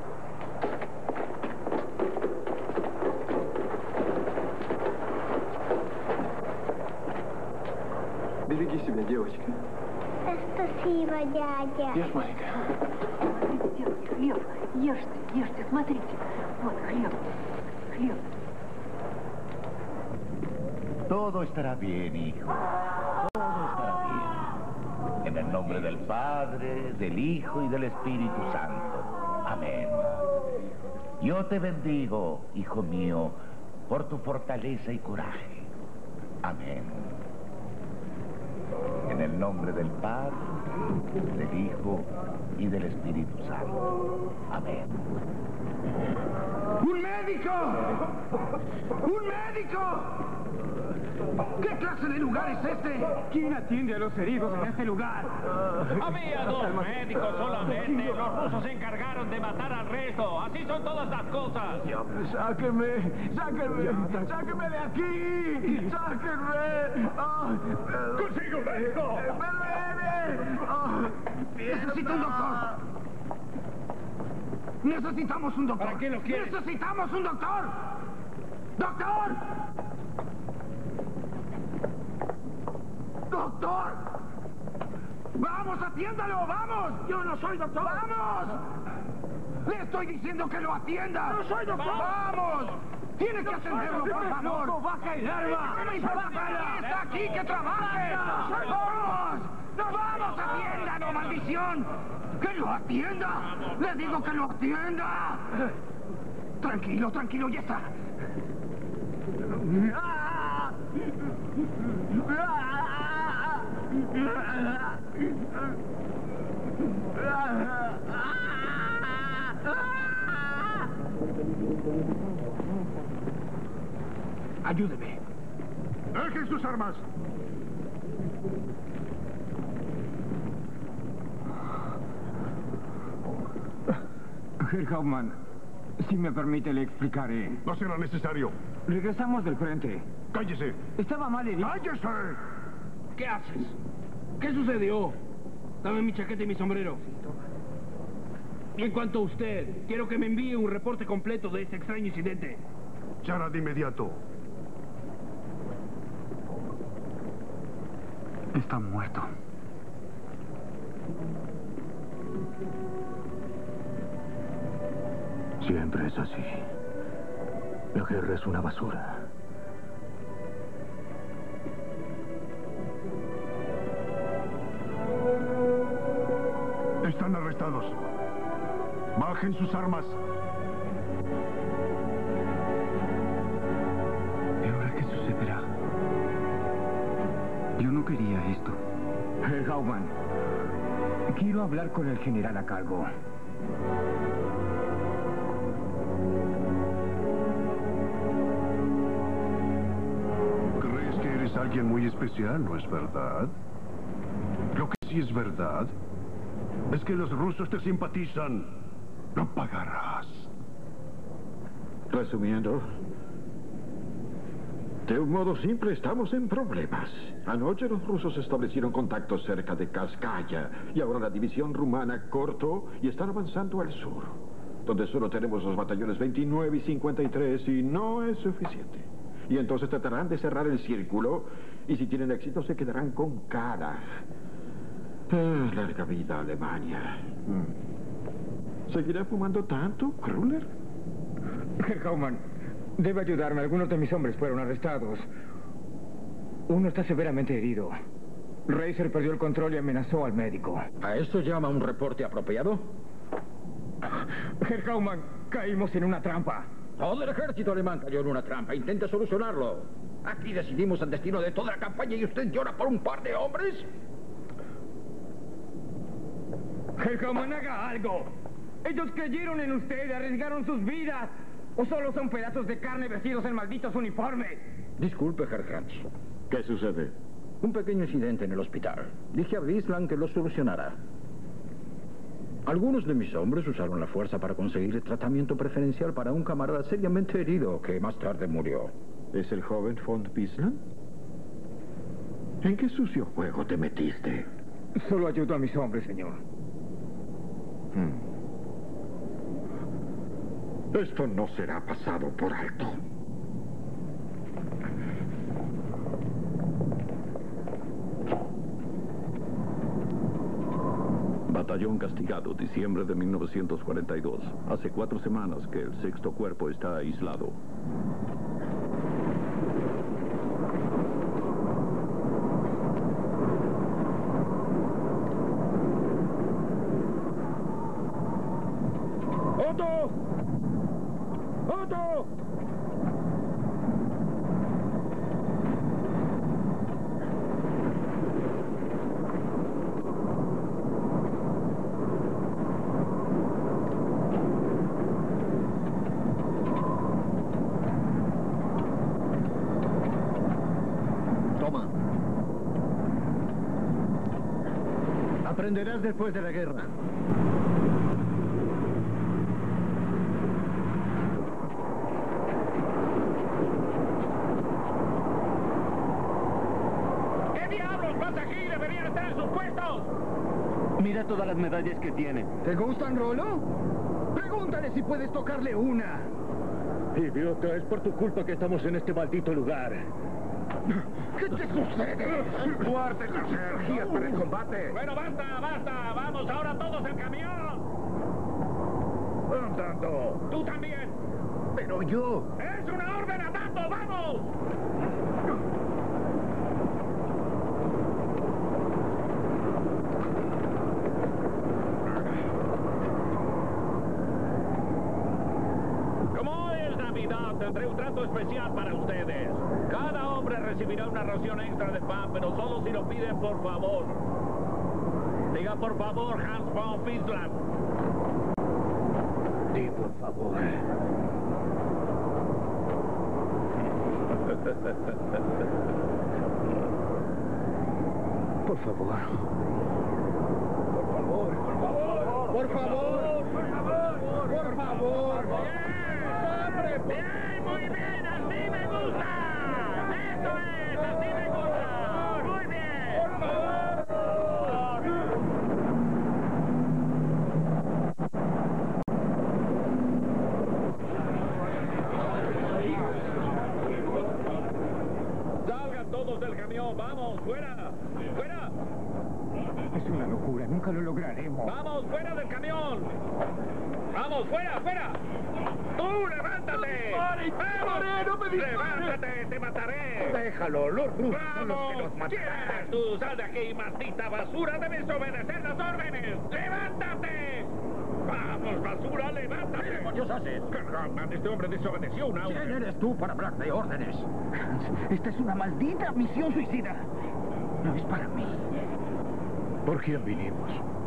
Береги себя, девочка. Спасибо, дядя. Ешь, маленькая. Смотрите, девочки, хлеб. Ешьте, ешьте, смотрите. Вот хлеб. Хлеб. Todo estará bien, hijo. Todo estará bien. En el nombre del Padre, del Hijo y del Espíritu Santo. Amén. Yo te bendigo, hijo mío, por tu fortaleza y coraje. Amén. En el nombre del Padre, del Hijo y del Espíritu Santo. Amén. ¡Un médico! ¡Un médico! ¿Qué clase de lugar es este? ¿Quién atiende a los heridos en este lugar? Había dos médicos solamente. Los rusos se encargaron de matar al resto. Así son todas las cosas. ¡Sáquenme! ¡Sáquenme! ¡Sáquenme de aquí! ¡Sáquenme! ¡Consigo un médico! ¡Necesito un doctor! ¡Necesitamos un doctor! ¿Para qué lo quieres? ¡Necesitamos un doctor! ¡Doctor! ¡Doctor! ¡Vamos, atiéndalo! ¡Vamos! ¡Yo no soy doctor! ¡Vamos! ¡Le estoy diciendo que lo atienda! ¡No soy doctor! ¡Vamos! ¡Tiene que atenderlo, por favor! ¡No baja el arma! ¡Está aquí, que trabaje! ¡Vamos! ¡Nos vamos! ¡Atiéndalo, maldición! ¡Que lo atienda! ¡Le digo que lo atienda! Tranquilo, tranquilo, ya está. Ayúdeme. ¡Dejen sus armas! Herr Hauptmann, si me permite, le explicaré. No será necesario. Regresamos del frente. ¡Cállese! Estaba mal herido. ¡Cállese! ¿Qué haces? ¿Qué sucedió? Dame mi chaqueta y mi sombrero. Y en cuanto a usted, quiero que me envíe un reporte completo de este extraño incidente. Se hará de inmediato. Está muerto. Siempre es así. La guerra es una basura. Están arrestados. Bajen sus armas. ¿Y ahora qué sucederá? Yo no quería esto. Herr Hauptmann, quiero hablar con el general a cargo. ¿Crees que eres alguien muy especial, no es verdad? Lo que sí es verdad es que los rusos te simpatizan. Lo pagarás. Resumiendo, de un modo simple, estamos en problemas. Anoche los rusos establecieron contactos cerca de Kazkaya y ahora la división rumana cortó y están avanzando al sur, donde solo tenemos los batallones 29 y 53 y no es suficiente. Y entonces tratarán de cerrar el círculo y si tienen éxito se quedarán con Karaj. Larga vida, Alemania. ¿Seguirá fumando tanto, Kruller? Herr Hauptmann, debe ayudarme. Algunos de mis hombres fueron arrestados. Uno está severamente herido. Reiser perdió el control y amenazó al médico. ¿A esto llama un reporte apropiado? Herr Hauptmann, caímos en una trampa. Todo el ejército alemán cayó en una trampa. Intente solucionarlo. Aquí decidimos el destino de toda la campaña y usted llora por un par de hombres. Herr Hauptmann, haga algo. Ellos creyeron en usted y arriesgaron sus vidas. ¿O solo son pedazos de carne vestidos en malditos uniformes? Disculpe, Herr Kranz. ¿Qué sucede? Un pequeño incidente en el hospital. Dije a Wiesland que lo solucionara. Algunos de mis hombres usaron la fuerza para conseguir el tratamiento preferencial para un camarada seriamente herido que más tarde murió. ¿Es el joven von Wiesland? ¿En qué sucio juego te metiste? Solo ayudo a mis hombres, señor. Esto no será pasado por alto. Batallón castigado, diciembre de 1942. Hace 4 semanas que el 6º cuerpo está aislado. ¡Otto! ¡Otto! Toma. Aprenderás después de la guerra. Mira todas las medallas que tiene. ¿Te gustan, Rolo? Pregúntale si puedes tocarle una. Idiota, es por tu culpa que estamos en este maldito lugar. ¿Qué te sucede? Guarden las energías para el combate. Bueno, basta, basta. Vamos ahora todos al camión. Andando. Tú también. Pero yo. Es una orden, andando. ¡Vamos! Tendré un trato especial para ustedes. Cada hombre recibirá una ración extra de pan, pero solo si lo piden por favor. Diga por favor, Hans von Wiesland. Di por favor. Por favor. Por favor, por favor. Por favor, por favor. Por favor. Bien, muy bien, así me gusta. Eso es, así me gusta. Muy bien. Por favor. Salgan todos del camión, vamos, fuera. Fuera. Es una locura, nunca lo lograremos. Vamos, fuera del camión. Vamos, fuera, fuera. ¡Tú, levántate! ¡Vamos! ¡No me dispares! ¡Levántate, te mataré! Déjalo, los rusos son los que nos ¿Quién matarán. eres tú? ¡Sal de aquí, maldita basura! ¡Debes obedecer las órdenes! ¡Levántate! ¡Vamos, basura, levántate! ¿Qué demonios haces? Hauptmann, este hombre desobedeció una orden. ¿Quién eres tú para hablar de órdenes? Esta es una maldita misión suicida. No es para mí. ¿Por quién vinimos?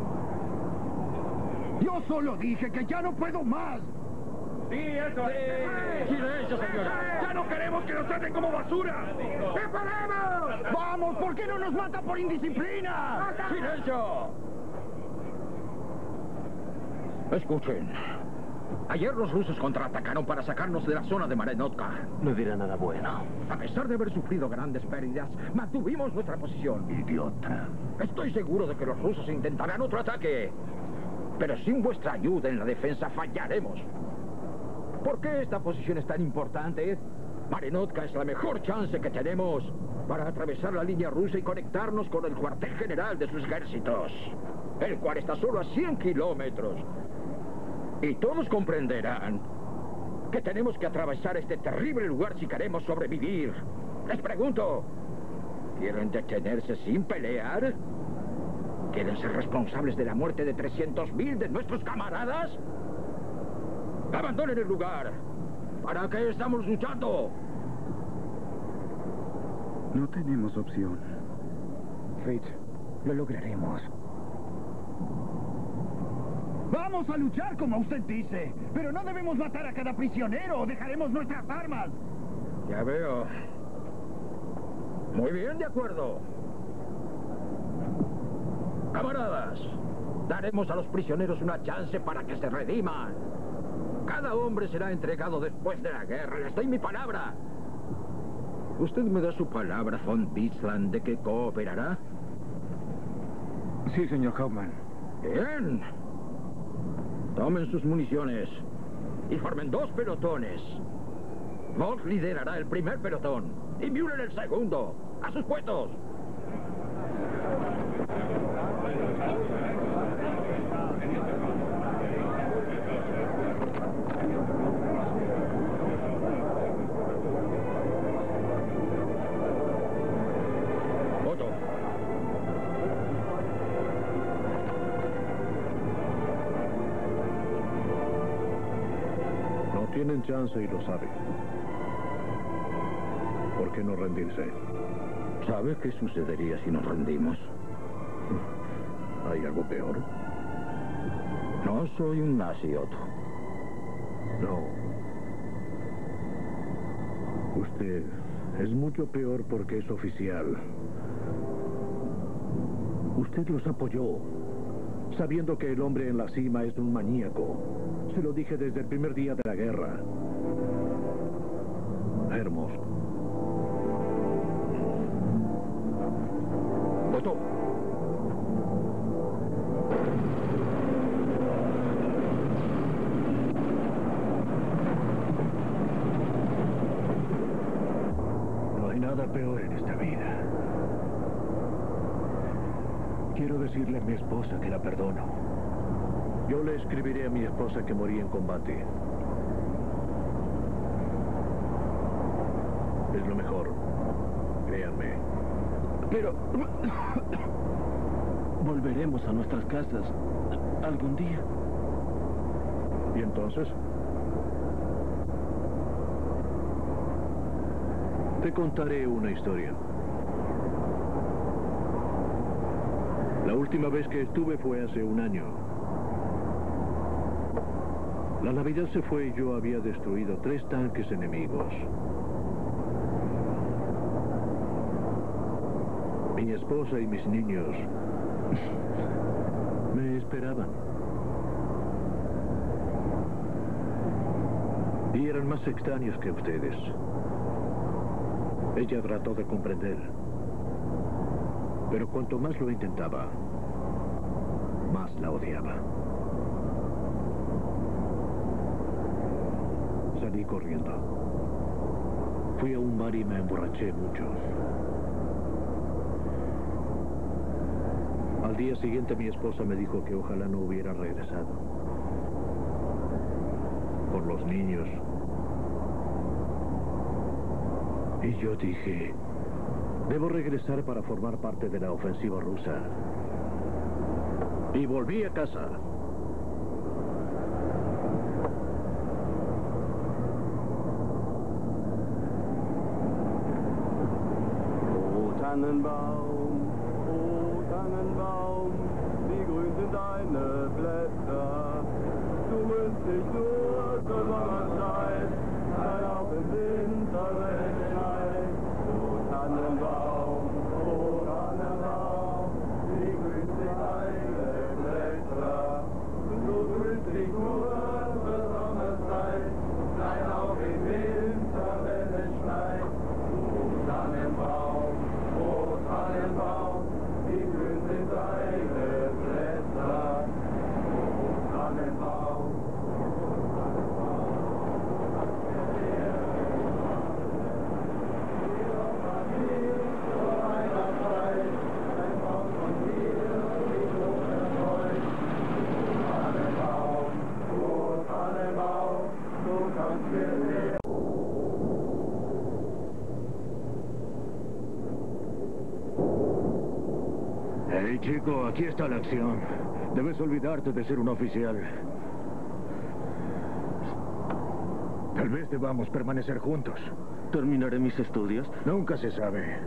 Yo solo dije que ya no puedo más. Sí, eso es. ¡Silencio, señora! ¡Ya no queremos que nos traten como basura! ¡Separemos! ¡Vamos! ¿Por qué no nos mata por indisciplina? ¡Silencio! Escuchen. Ayer los rusos contraatacaron para sacarnos de la zona de Marenotka. No dirá nada bueno. A pesar de haber sufrido grandes pérdidas, mantuvimos nuestra posición. Idiota. Estoy seguro de que los rusos intentarán otro ataque. Pero sin vuestra ayuda en la defensa fallaremos. ¿Por qué esta posición es tan importante? Marenotka es la mejor chance que tenemos para atravesar la línea rusa y conectarnos con el cuartel general de sus ejércitos, el cual está solo a 100 kilómetros. Y todos comprenderán que tenemos que atravesar este terrible lugar si queremos sobrevivir. Les pregunto, ¿quieren detenerse sin pelear? ¿Quieren ser responsables de la muerte de 300.000 de nuestros camaradas? ¡Abandonen el lugar! ¿Para qué estamos luchando? No tenemos opción. Fritz, lo lograremos. Vamos a luchar como usted dice, pero no debemos matar a cada prisionero o dejaremos nuestras armas. Ya veo. Muy bien, de acuerdo. Camaradas, daremos a los prisioneros una chance para que se rediman. Cada hombre será entregado después de la guerra. Les doy mi palabra. ¿Usted me da su palabra, von Bisland, de que cooperará? Sí, señor Hauptmann. Bien. Tomen sus municiones y formen 2 pelotones. Volk liderará el primer pelotón y Müller el segundo. ¡A sus puestos! Otto. No tienen chance y lo saben. ¿Por qué no rendirse? ¿Sabe qué sucedería si nos rendimos? ¿Hay algo peor? No soy un nazi, Otto. No. Usted es mucho peor porque es oficial. Usted los apoyó, sabiendo que el hombre en la cima es un maníaco. Se lo dije desde el primer día de la guerra. Hermoso. Otto. No hay nada peor en esta vida. Quiero decirle a mi esposa que la perdono. Yo le escribiré a mi esposa que moría en combate. Es lo mejor. Créanme. Pero... volveremos a nuestras casas algún día. ¿Y entonces? Te contaré una historia. La última vez que estuve fue hace un año. La Navidad se fue y yo había destruido 3 tanques enemigos. Mi esposa y mis niños me esperaban. Y eran más extraños que ustedes. Ella trató de comprender. Pero cuanto más lo intentaba, más la odiaba. Salí corriendo. Fui a un bar y me emborraché mucho. Al día siguiente mi esposa me dijo que ojalá no hubiera regresado. Por los niños. Y yo dije, debo regresar para formar parte de la ofensiva rusa. Y volví a casa. O Tannenbaum, wie grün sind deine Blätter. Du wünschst dich nur zur Sommerzeit, sei auch im Winter, wenn es schneit. O Tannenbaum, wie grün sind deine Blätter. Du wünschst dich nur zur Sommerzeit. Hey, chico, aquí está la acción. Debes olvidarte de ser un oficial. Tal vez debamos permanecer juntos. ¿Terminaré mis estudios? Nunca se sabe.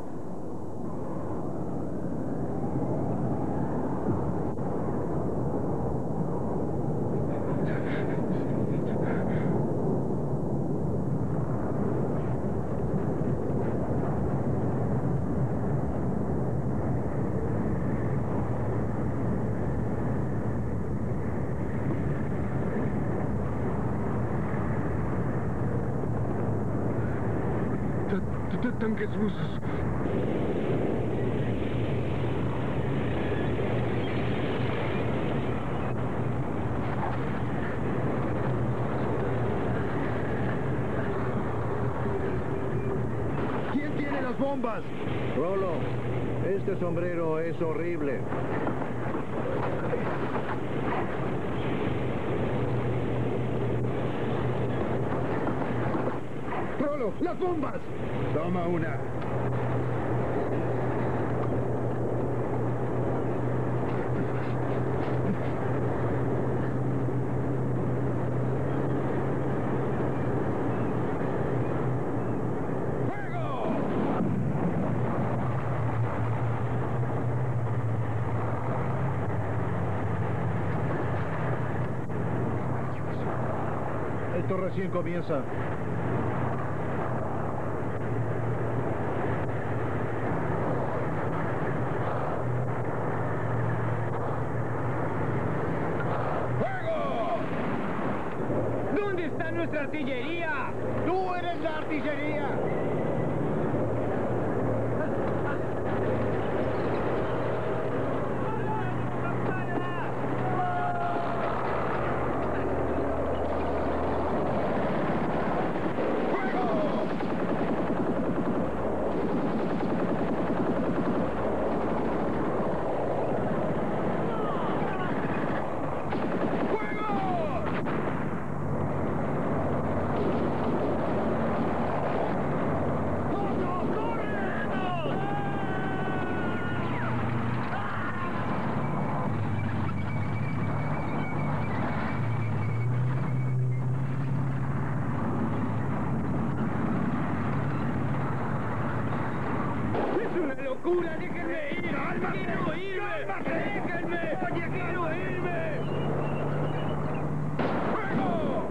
Tanques rusos. ¿Quién tiene las bombas? Rolo, este sombrero es horrible. ¡Rolo, las bombas! Toma una. Esto recién comienza. ¿Dónde está nuestra artillería? ¡Tú eres la artillería! ¡Locura! ¡Déjenme ir! ¡Quiero irme! ¡Déjenme! ¡Oye, quiero irme! ¡Fuego!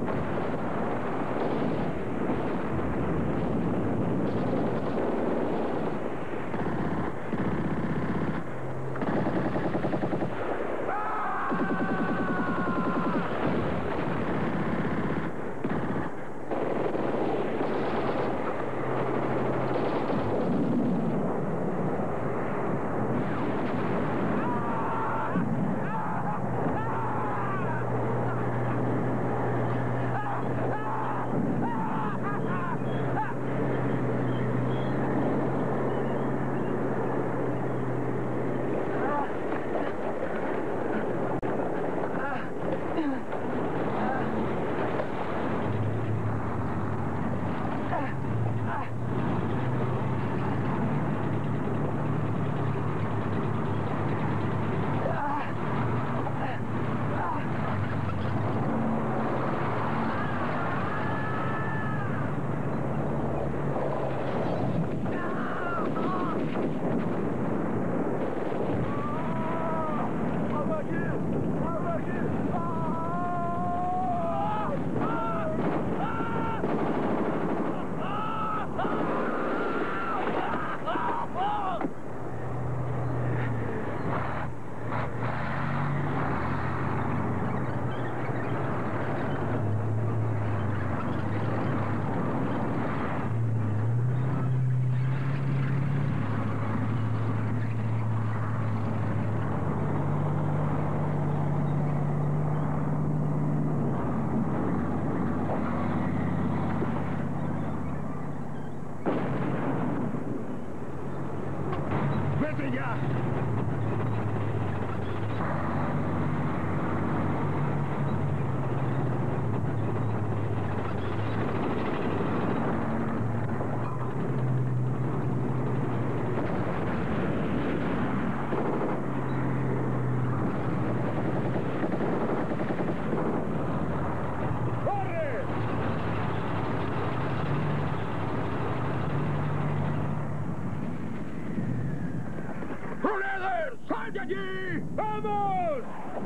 allí! ¡Vamos!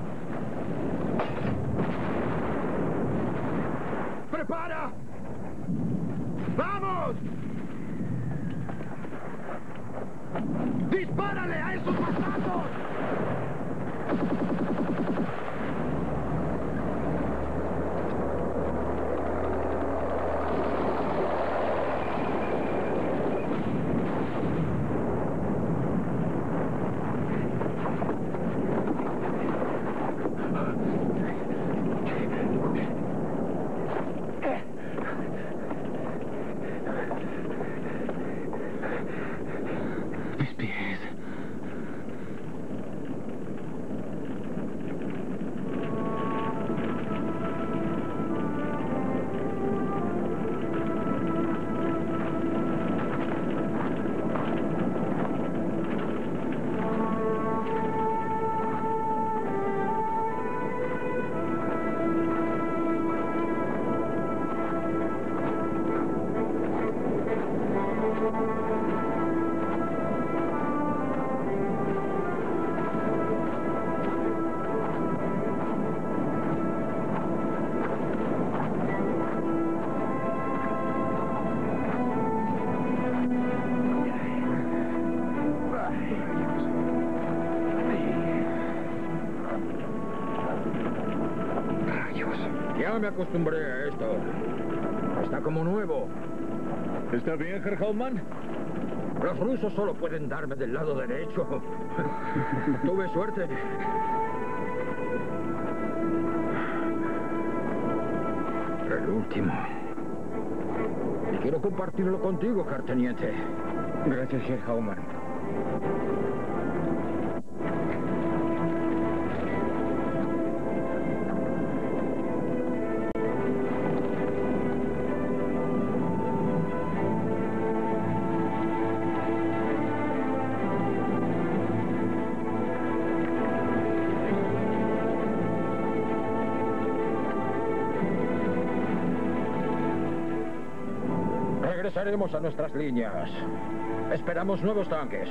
¡Prepara! ¡Vamos! ¡Dispárale a esos bastardos! Ya me acostumbré a esto. Está como nuevo. ¿Está bien, Herr Hauptmann? Los rusos solo pueden darme del lado derecho. Tuve suerte. El último. Y quiero compartirlo contigo, Teniente. Gracias, Herr Hauptmann. Regresaremos a nuestras líneas. Esperamos nuevos tanques.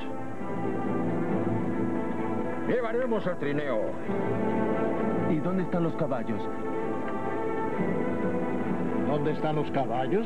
Llevaremos el trineo. ¿Y dónde están los caballos? ¿Dónde están los caballos?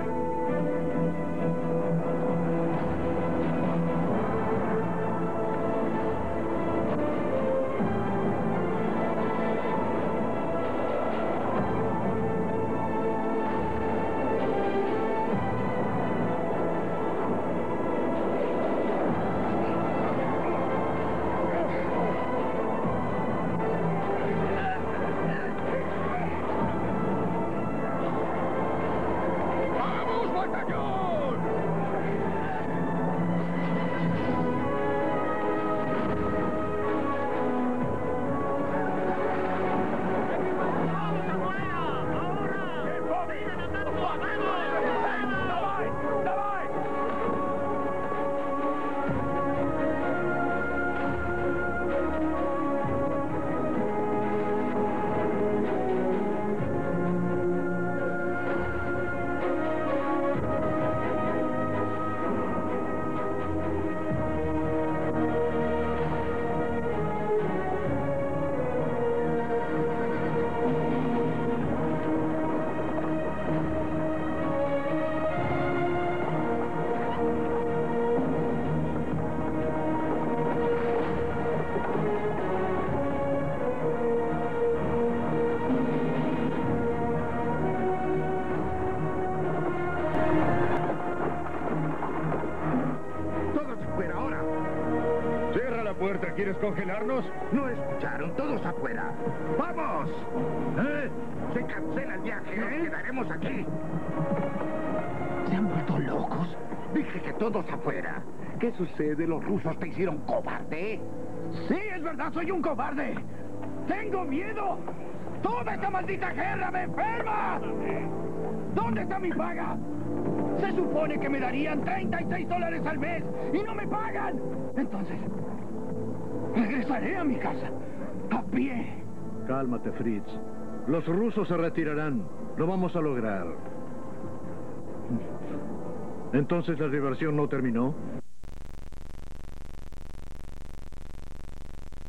¿Quieres congelarnos? No escucharon, todos afuera. ¡Vamos! Se cancela el viaje, nos quedaremos aquí. ¿Se han vuelto locos? Dije que todos afuera. ¿Qué sucede? ¿Los rusos te hicieron cobarde? Sí, es verdad, soy un cobarde. ¡Tengo miedo! ¡Toda esta maldita guerra me enferma! ¿Dónde está mi paga? Se supone que me darían $36 al mes y no me pagan. Entonces, regresaré a mi casa, a pie. Cálmate, Fritz. Los rusos se retirarán. Lo vamos a lograr. ¿Entonces la diversión no terminó?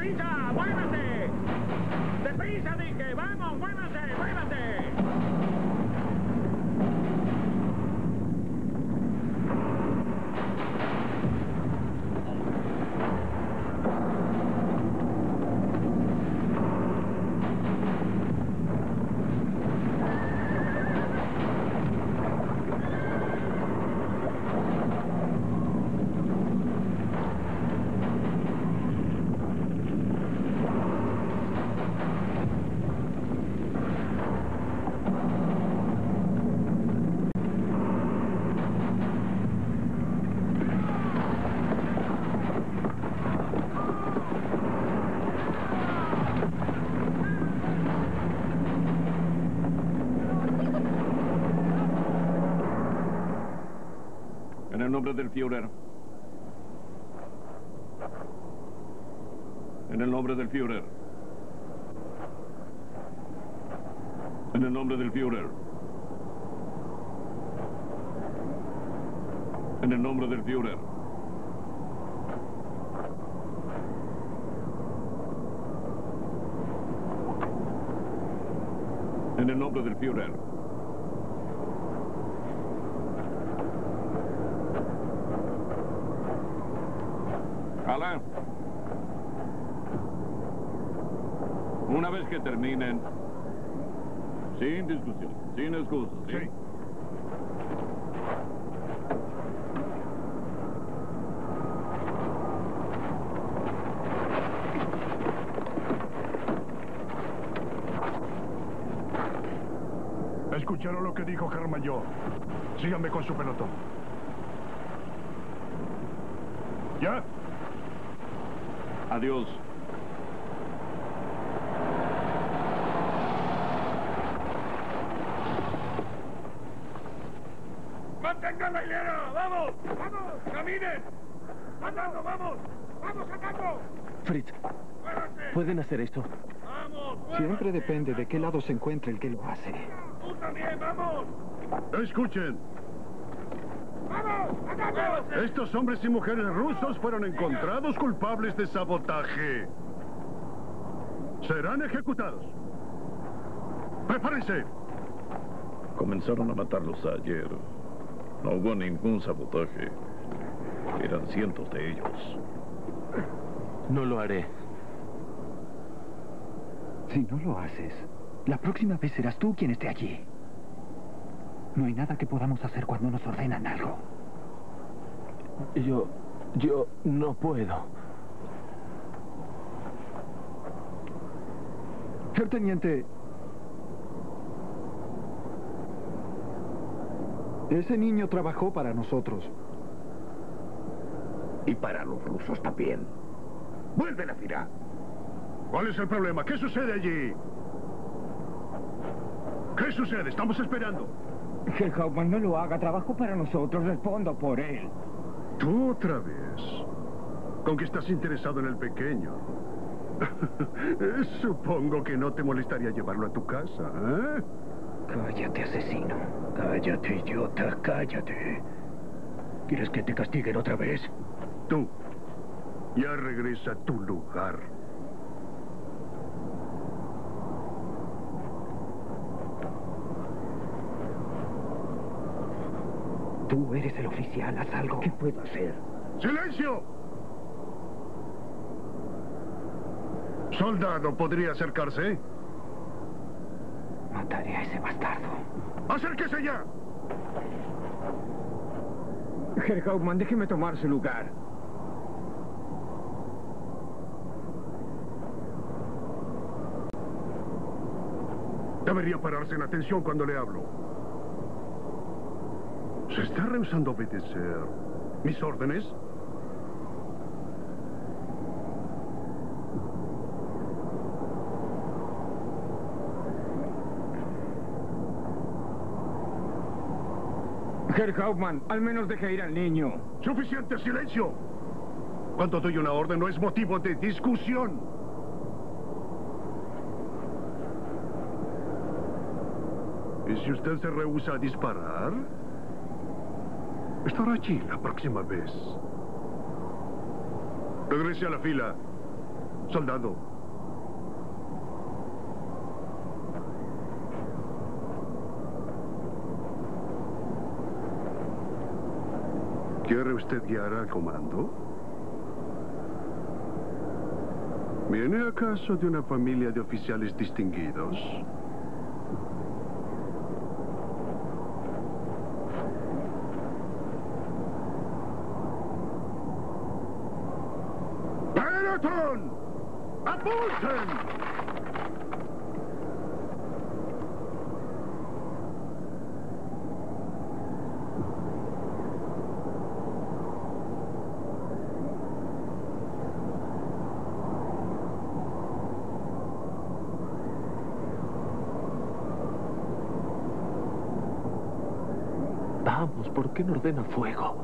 ¡Deprisa! ¡Muévanse! ¡Deprisa, dije! ¡Vamos, muévanse! ¡Muévanse! En el nombre del Führer. En el nombre del Führer. En el nombre del Führer. En el nombre del Führer. En el nombre del Führer. Hala. Una vez que terminen, sin discusión, sin excusas, ¿sí? Sí. ¿Escucharon lo que dijo Germayó? Síganme con su pelotón. ¿Ya? Adiós. ¡Mantengan la hilera! ¡Vamos! ¡Vamos! ¡Caminen! ¡Andando! ¡Vamos! ¡Vamos andando! Fritz, ¿pueden hacer esto? ¡Vamos! Siempre depende de qué lado se encuentre el que lo hace. ¡Tú también! ¡Vamos! Escuchen. ¡Vamos! ¡Andando! Estos hombres y mujeres rusos fueron encontrados culpables de sabotaje. Serán ejecutados. ¡Prepárense! Comenzaron a matarlos ayer. No hubo ningún sabotaje. Eran cientos de ellos. No lo haré. Si no lo haces, la próxima vez serás tú quien esté allí. No hay nada que podamos hacer cuando nos ordenan algo. Yo no puedo. Herr Teniente, ese niño trabajó para nosotros. Y para los rusos también. ¡Vuelven a tirar! ¿Cuál es el problema? ¿Qué sucede allí? ¿Qué sucede? Estamos esperando. Herr Hauptmann, no lo haga. Trabajo para nosotros. Respondo por él. ¿Tú otra vez? ¿Con que estás interesado en el pequeño? Supongo que no te molestaría llevarlo a tu casa, ¿eh? Cállate, asesino. Cállate, idiota, cállate. ¿Quieres que te castiguen otra vez? Tú, ya regresa a tu lugar. Tú eres el oficial, haz algo. ¿Qué puedo hacer? ¡Silencio! Soldado, ¿podría acercarse? Mataré a ese bastardo. ¡Acérquese ya! Herr Hauptmann, déjeme tomar su lugar. Debería pararse en atención cuando le hablo. ¿Se está rehusando a obedecer mis órdenes? Herr Hauptmann, al menos deje ir al niño. ¡Suficiente silencio! Cuando doy una orden no es motivo de discusión. ¿Y si usted se rehúsa a disparar? Estará allí la próxima vez. Regrese a la fila. Soldado. ¿Quiere usted guiar al comando? ¿Viene acaso de una familia de oficiales distinguidos? ¡Pelotón! ¡Apunten! Vamos, ¿por qué no ordena fuego?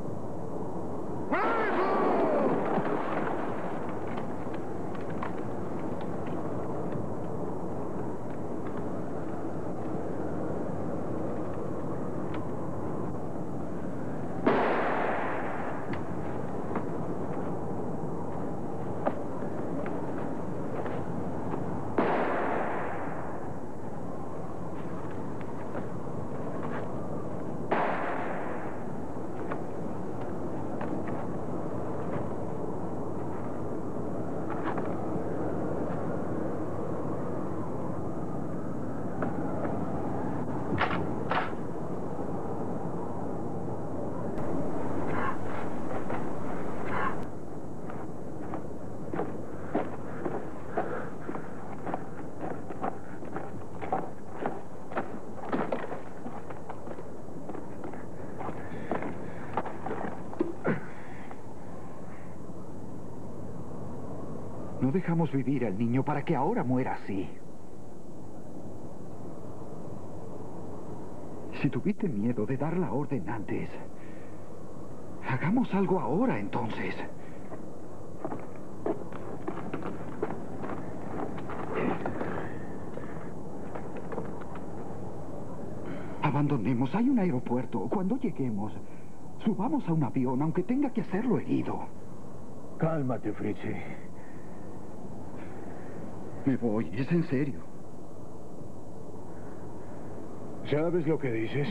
No dejamos vivir al niño para que ahora muera así. Si tuviste miedo de dar la orden antes, hagamos algo ahora entonces. Abandonemos, hay un aeropuerto. Cuando lleguemos, subamos a un avión, aunque tenga que hacerlo herido. Cálmate, Fritzi. Me voy, es en serio. ¿Sabes lo que dices?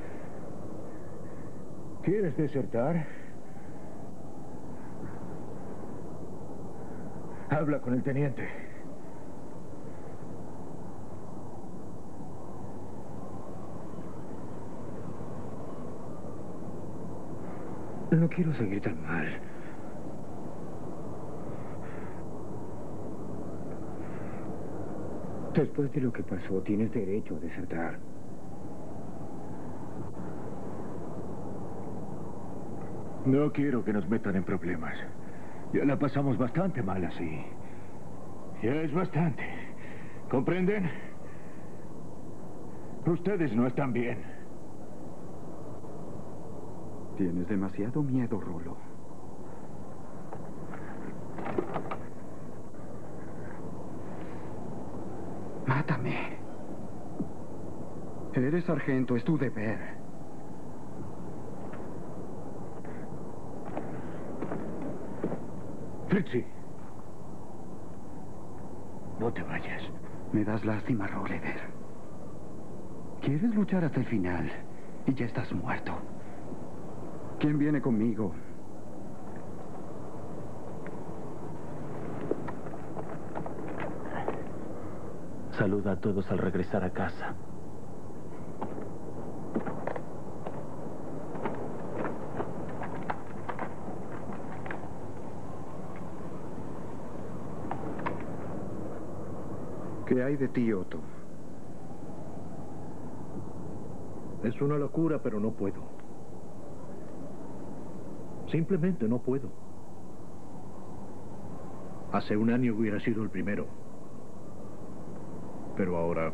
¿Quieres desertar? Habla con el teniente. No quiero seguir tan mal. Después de lo que pasó, tienes derecho a desertar. No quiero que nos metan en problemas. Ya la pasamos bastante mal así. Ya es bastante. ¿Comprenden? Ustedes no están bien. Tienes demasiado miedo, Rolo. Mátame. Eres sargento, es tu deber. Fritzi. No te vayas. Me das lástima, Rollever. Quieres luchar hasta el final y ya estás muerto. ¿Quién viene conmigo? Saluda a todos al regresar a casa. ¿Qué hay de ti, Otto? Es una locura, pero no puedo. Simplemente no puedo. Hace un año hubiera sido el primero. Pero ahora...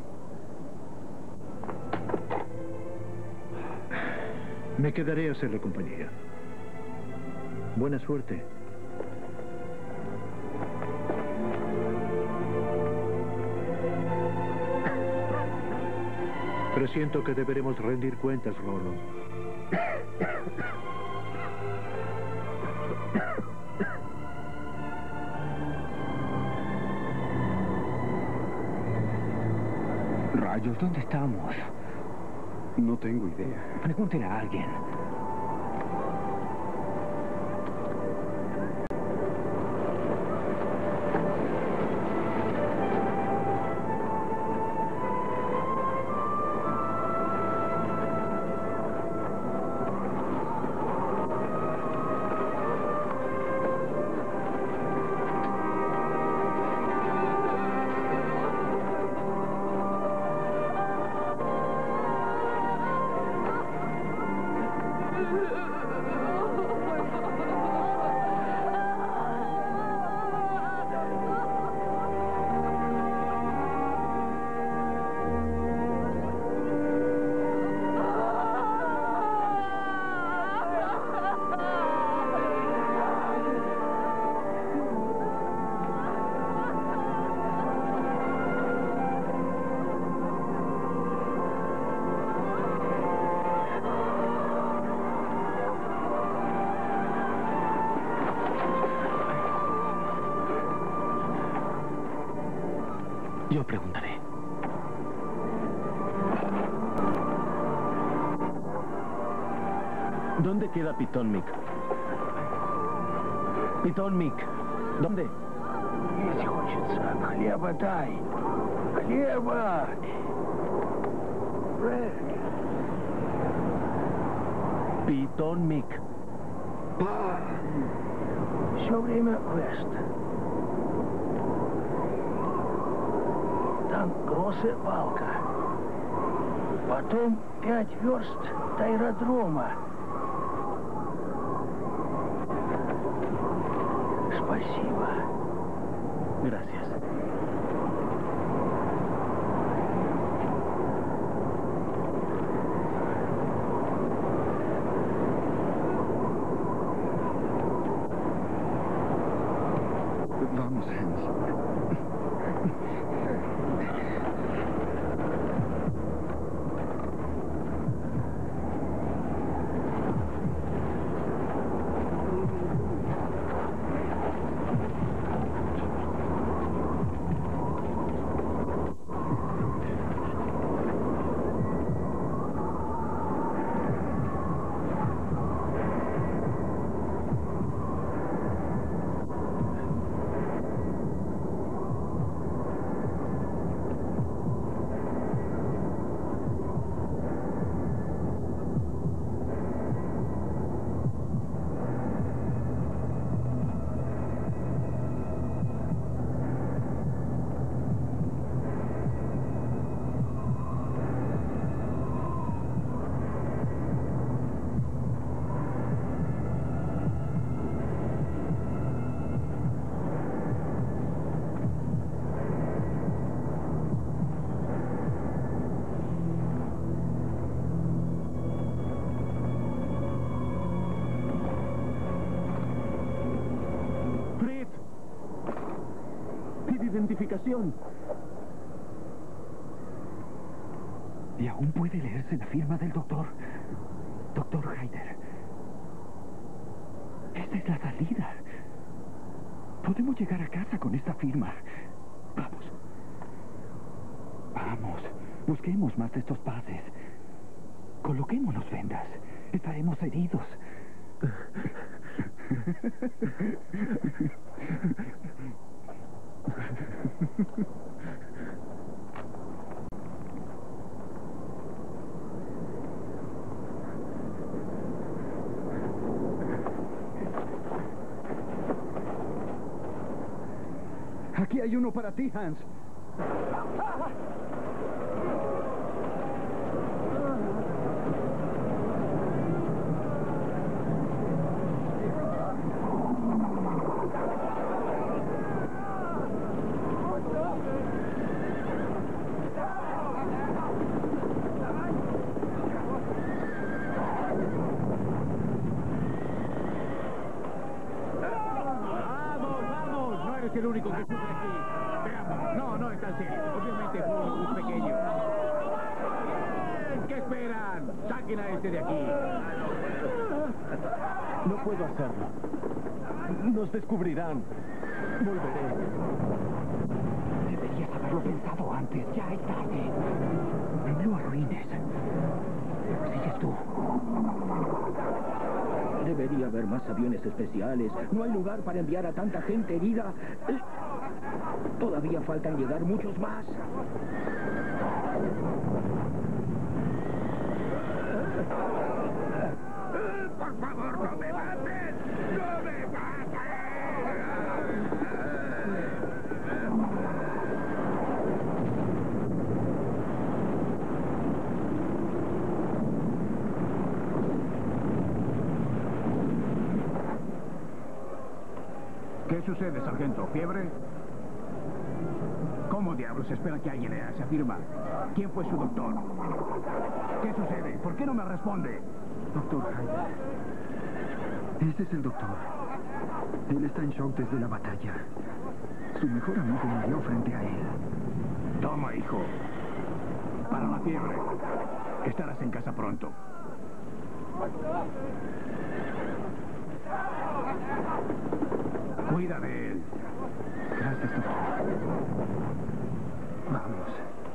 me quedaré a hacerle compañía. Buena suerte. Presiento que deberemos rendir cuentas, Rolo. Rayos, ¿dónde estamos? No tengo idea. Pregunten a alguien. Yo preguntaré. ¿Dónde queda Piton-Mick? Piton-Mick, ¿dónde? Если хочется хлеба, дай. Хлеба! Piton-Mick. Все время квест. Там Гроссая Балка. Потом 5 верст до аэродрома. Спасибо. Gracias. Vamos, Hans. Identificación. Y aún puede leerse la firma del doctor. Doctor Haider. Esta es la salida. Podemos llegar a casa con esta firma. Vamos. Vamos. Busquemos más de estos pases. Coloquémonos vendas. Estaremos heridos. Aquí hay uno para ti, Hans. El único que sufre aquí. Veamos. No, no es tan serio. Obviamente fue un pequeño. Bien, ¿qué esperan? Saquen a este de aquí. No puedo hacerlo. Nos descubrirán. Volveré. Deberías haberlo pensado antes. Ya es tarde. No lo arruines. Sigues tú. Debería haber más aviones especiales. No hay lugar para enviar a tanta gente herida. Todavía faltan llegar muchos más. ¡Por favor, no me mates! ¡No me mates! ¿Qué sucede, sargento? ¿Fiebre? ¿Cómo diablos espera que alguien se afirma? ¿Quién fue su doctor? ¿Qué sucede? ¿Por qué no me responde? Doctor Hyder. Este es el doctor. Él está en shock desde la batalla. Su mejor amigo murió frente a él. Toma, hijo. Para la fiebre. Estarás en casa pronto. Cuida de él. Gracias, doctor. Vamos.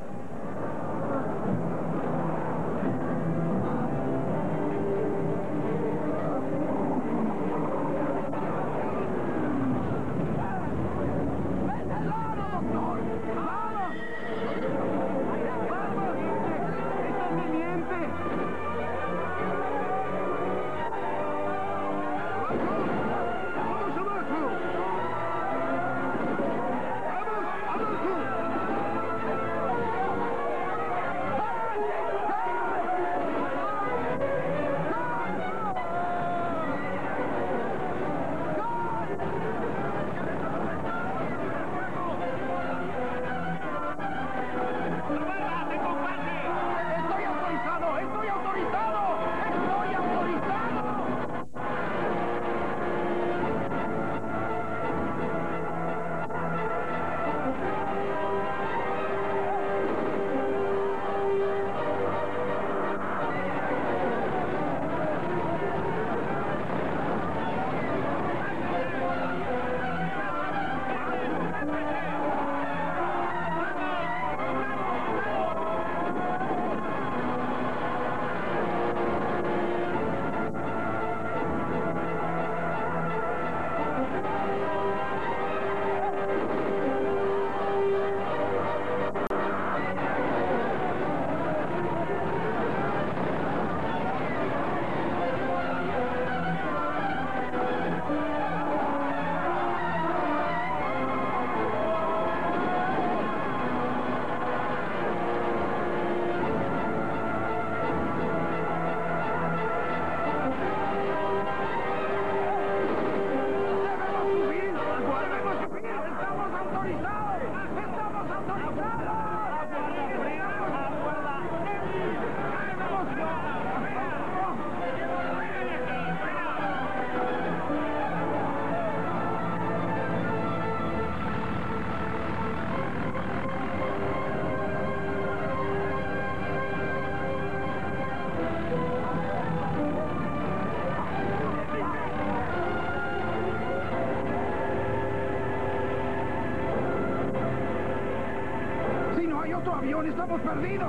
¡Estamos perdidos!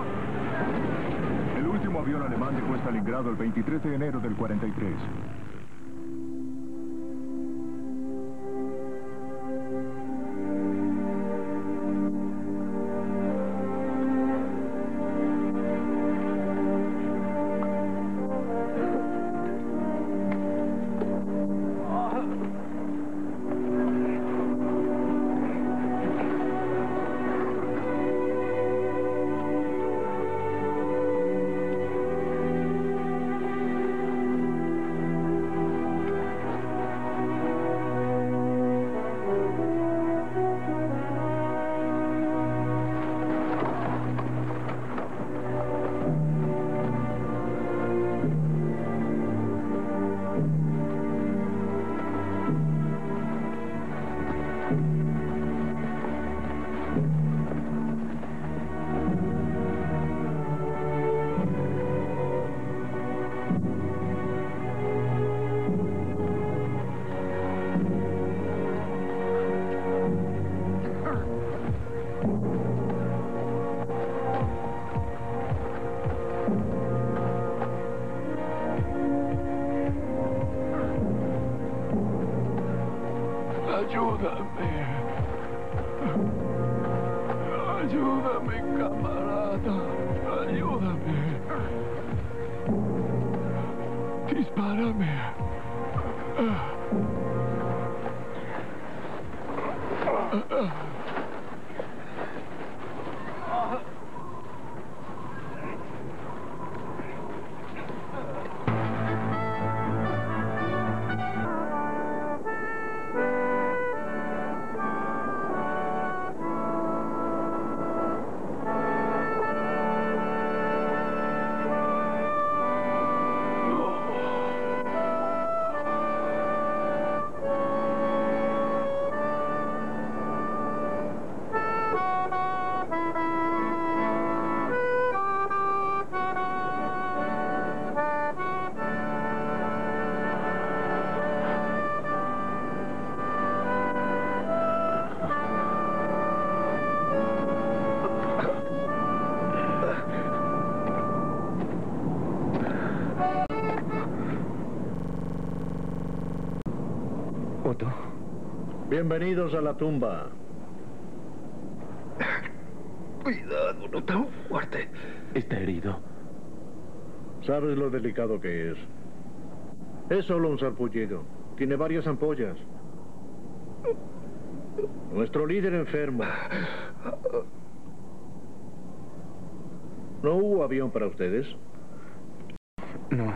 El último avión alemán dejó Stalingrado el 23 de enero del 43. Ayúdame, camarada. Ayúdame. Dispárame. Otto. Bienvenidos a la tumba. Cuidado, no tan fuerte. Está herido. ¿Sabes lo delicado que es? Es solo un sarpullido. Tiene varias ampollas. Nuestro líder enfermo. ¿No hubo avión para ustedes? No.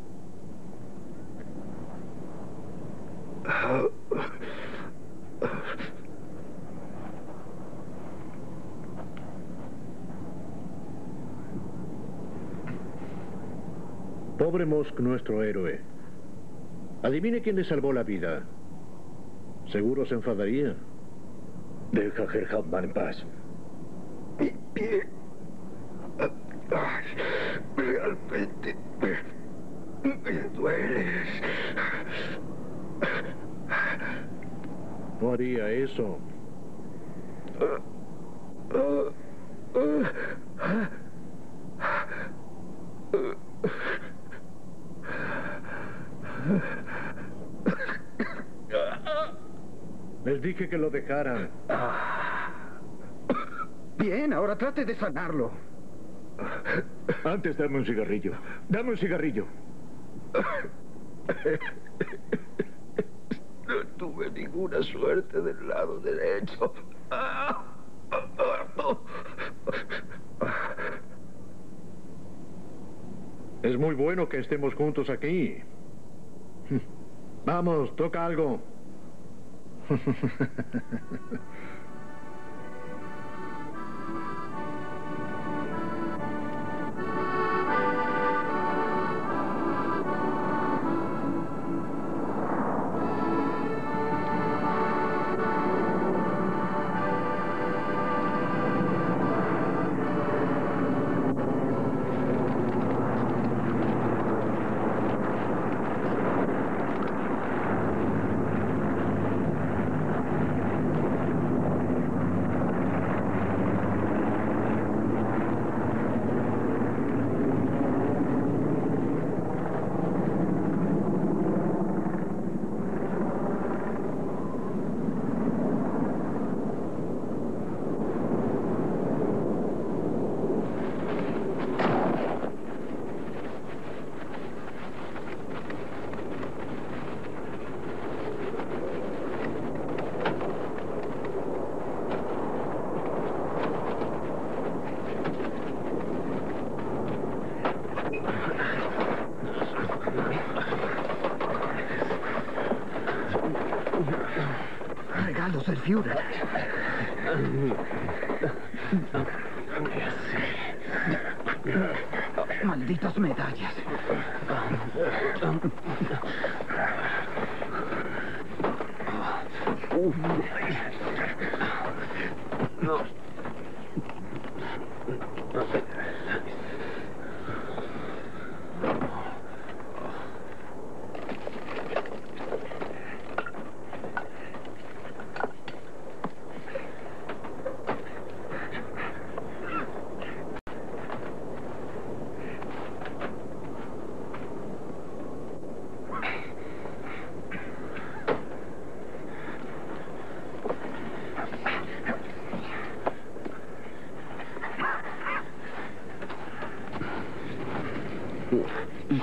Pobre Mosk, nuestro héroe. Adivine quién le salvó la vida. Seguro se enfadaría. Deja a Herr Hauptmann en paz. Mi pie. Ay, realmente me duele. No haría eso. Les dije que lo dejaran. Bien, ahora trate de sanarlo. Antes dame un cigarrillo. Dame un cigarrillo. No tuve ninguna suerte del lado derecho. Es muy bueno que estemos juntos aquí. Vamos, toca algo. Regalos del Führer. Malditas medallas. No.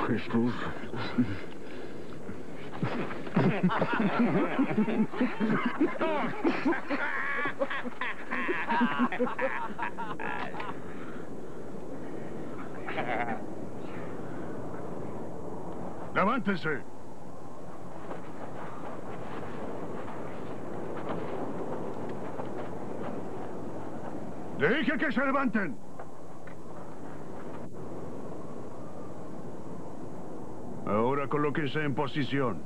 Jesús. ¡Levántese! ¡Dije que se levanten! Ahora colóquense en posición.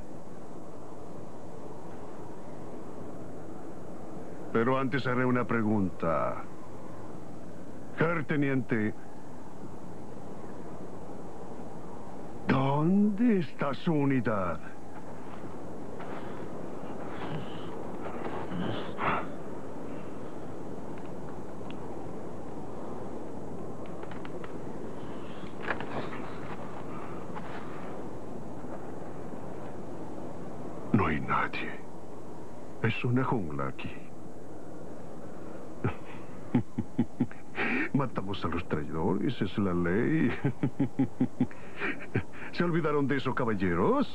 Pero antes haré una pregunta. Herr Teniente, ¿dónde está su unidad? No hay nadie. Es una jungla aquí. Matamos a los traidores, es la ley. ¿Se olvidaron de eso, caballeros?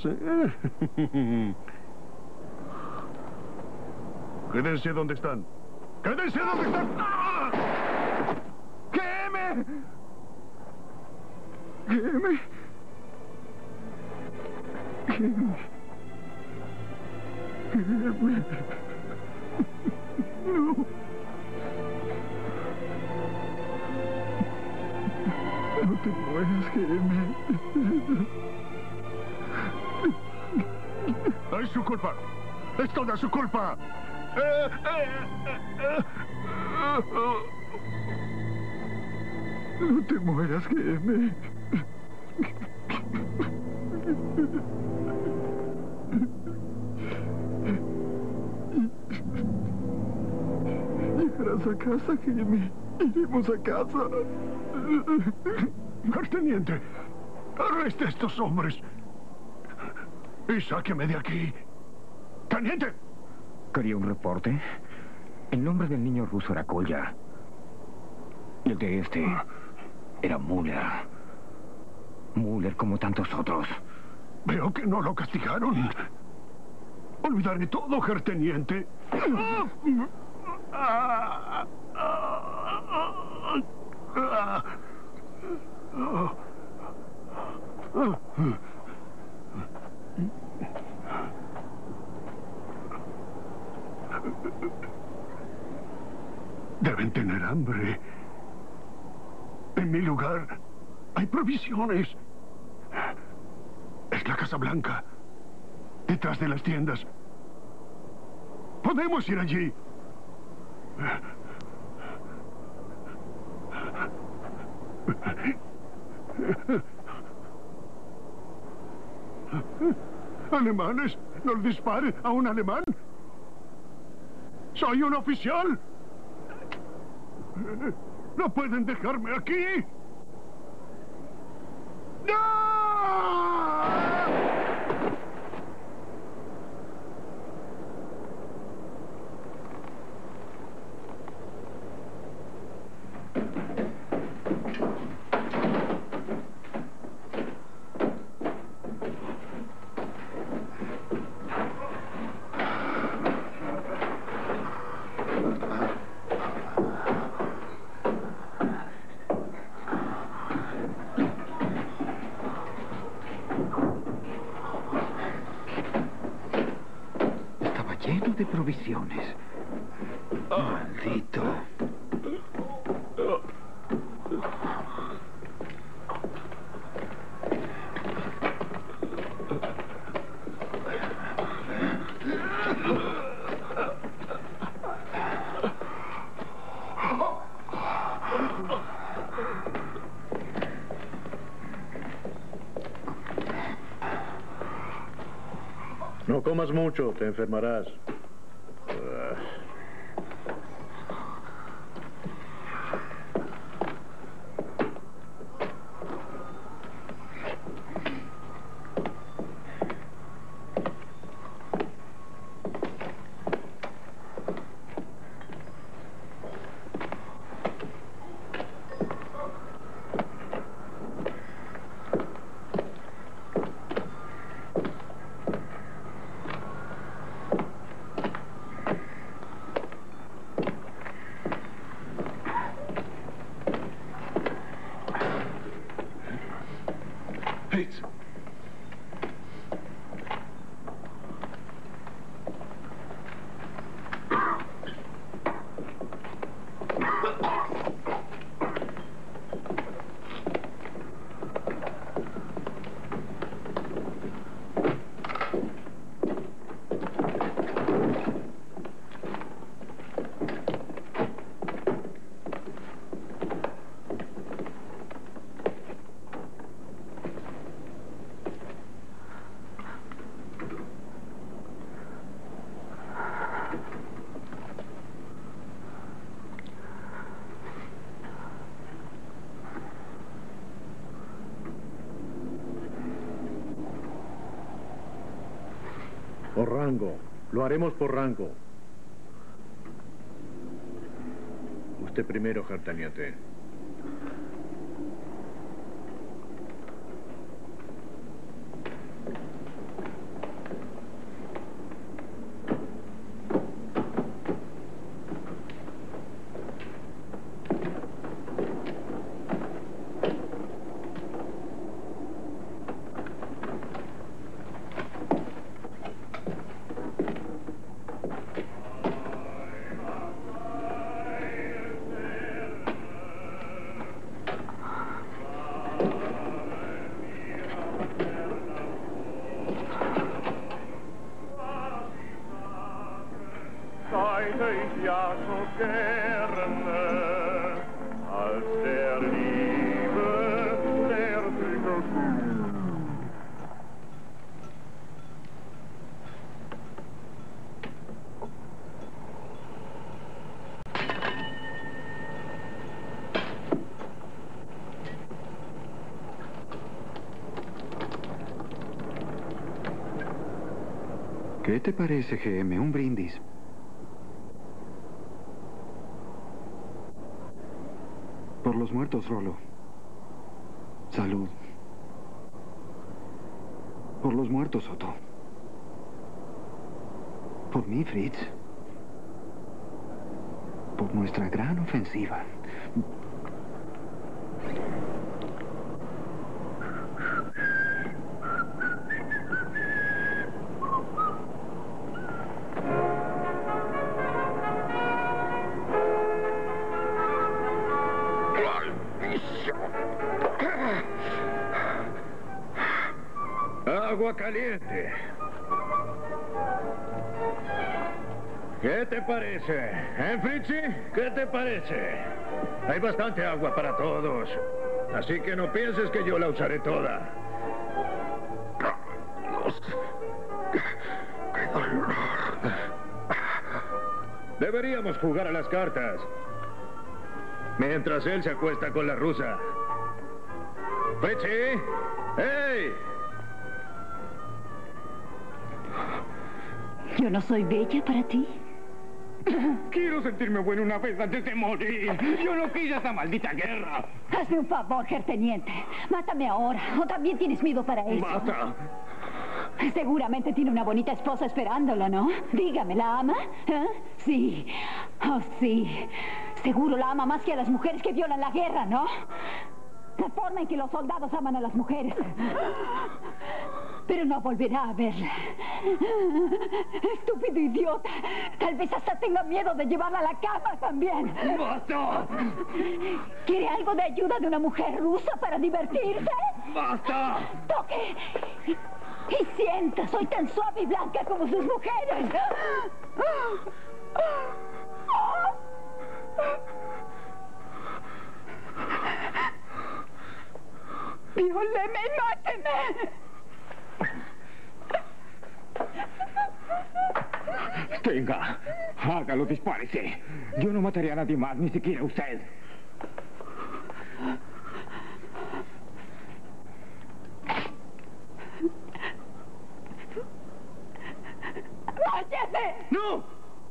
Quédense donde están. ¡Quédense donde están! ¡Ah! ¡Queme! ¡Queme! ¡Queme! ¡Queme! ¡No! No te mueras, Jaime. Es su culpa. Es toda su culpa. No te mueras, Jaime. Llegarás a casa, Jaime. Iremos a casa. Herr Teniente, arreste a estos hombres y sáqueme de aquí. ¡Teniente! ¿Quería un reporte? El nombre del niño ruso era Kolya. Y el de este era Müller. Müller como tantos otros. Veo que no lo castigaron. Olvidaré todo, Herr Teniente. Deben tener hambre. En mi lugar hay provisiones. Es la Casa Blanca, detrás de las tiendas. Podemos ir allí. ¿Alemanes? ¿No le dispare a un alemán? ¡Soy un oficial! ¡No pueden dejarme aquí! ¡No! Lleno de provisiones. Maldito. No comas mucho, te enfermarás. O rango. Lo haremos por rango. Usted primero, Hartaniate. ¿Qué te parece, GM? Un brindis. Por los muertos, Rolo. Salud. Por los muertos, Otto. Por mí, Fritz. Por nuestra gran ofensiva. Agua caliente. ¿Qué te parece? Fritzy? ¿Qué te parece? Hay bastante agua para todos. Así que no pienses que yo la usaré toda. ¡Qué dolor! Deberíamos jugar a las cartas. Mientras él se acuesta con la rusa. ¡Fritzy! ¡Hey! ¿Yo no soy bella para ti? Quiero sentirme bueno una vez antes de morir. Yo no quise esa maldita guerra. Hazme un favor, Gerteniente. Mátame ahora. ¿O también tienes miedo para eso? ¡Basta! Seguramente tiene una bonita esposa esperándolo, ¿no? Dígame, ¿la ama? ¿Eh? Sí. Oh, sí. Seguro la ama más que a las mujeres que violan la guerra, ¿no? La forma en que los soldados aman a las mujeres. Pero no volverá a verla. Estúpido idiota. Tal vez hasta tenga miedo de llevarla a la cama también. ¡Basta! ¿Quiere algo de ayuda de una mujer rusa para divertirse? ¡Basta! ¡Toque! Y sienta, soy tan suave y blanca como sus mujeres. ¡Vióleme y máteme! Tenga, hágalo, dispárese. Yo no mataré a nadie más, ni siquiera a usted. ¡Váyase! ¡No!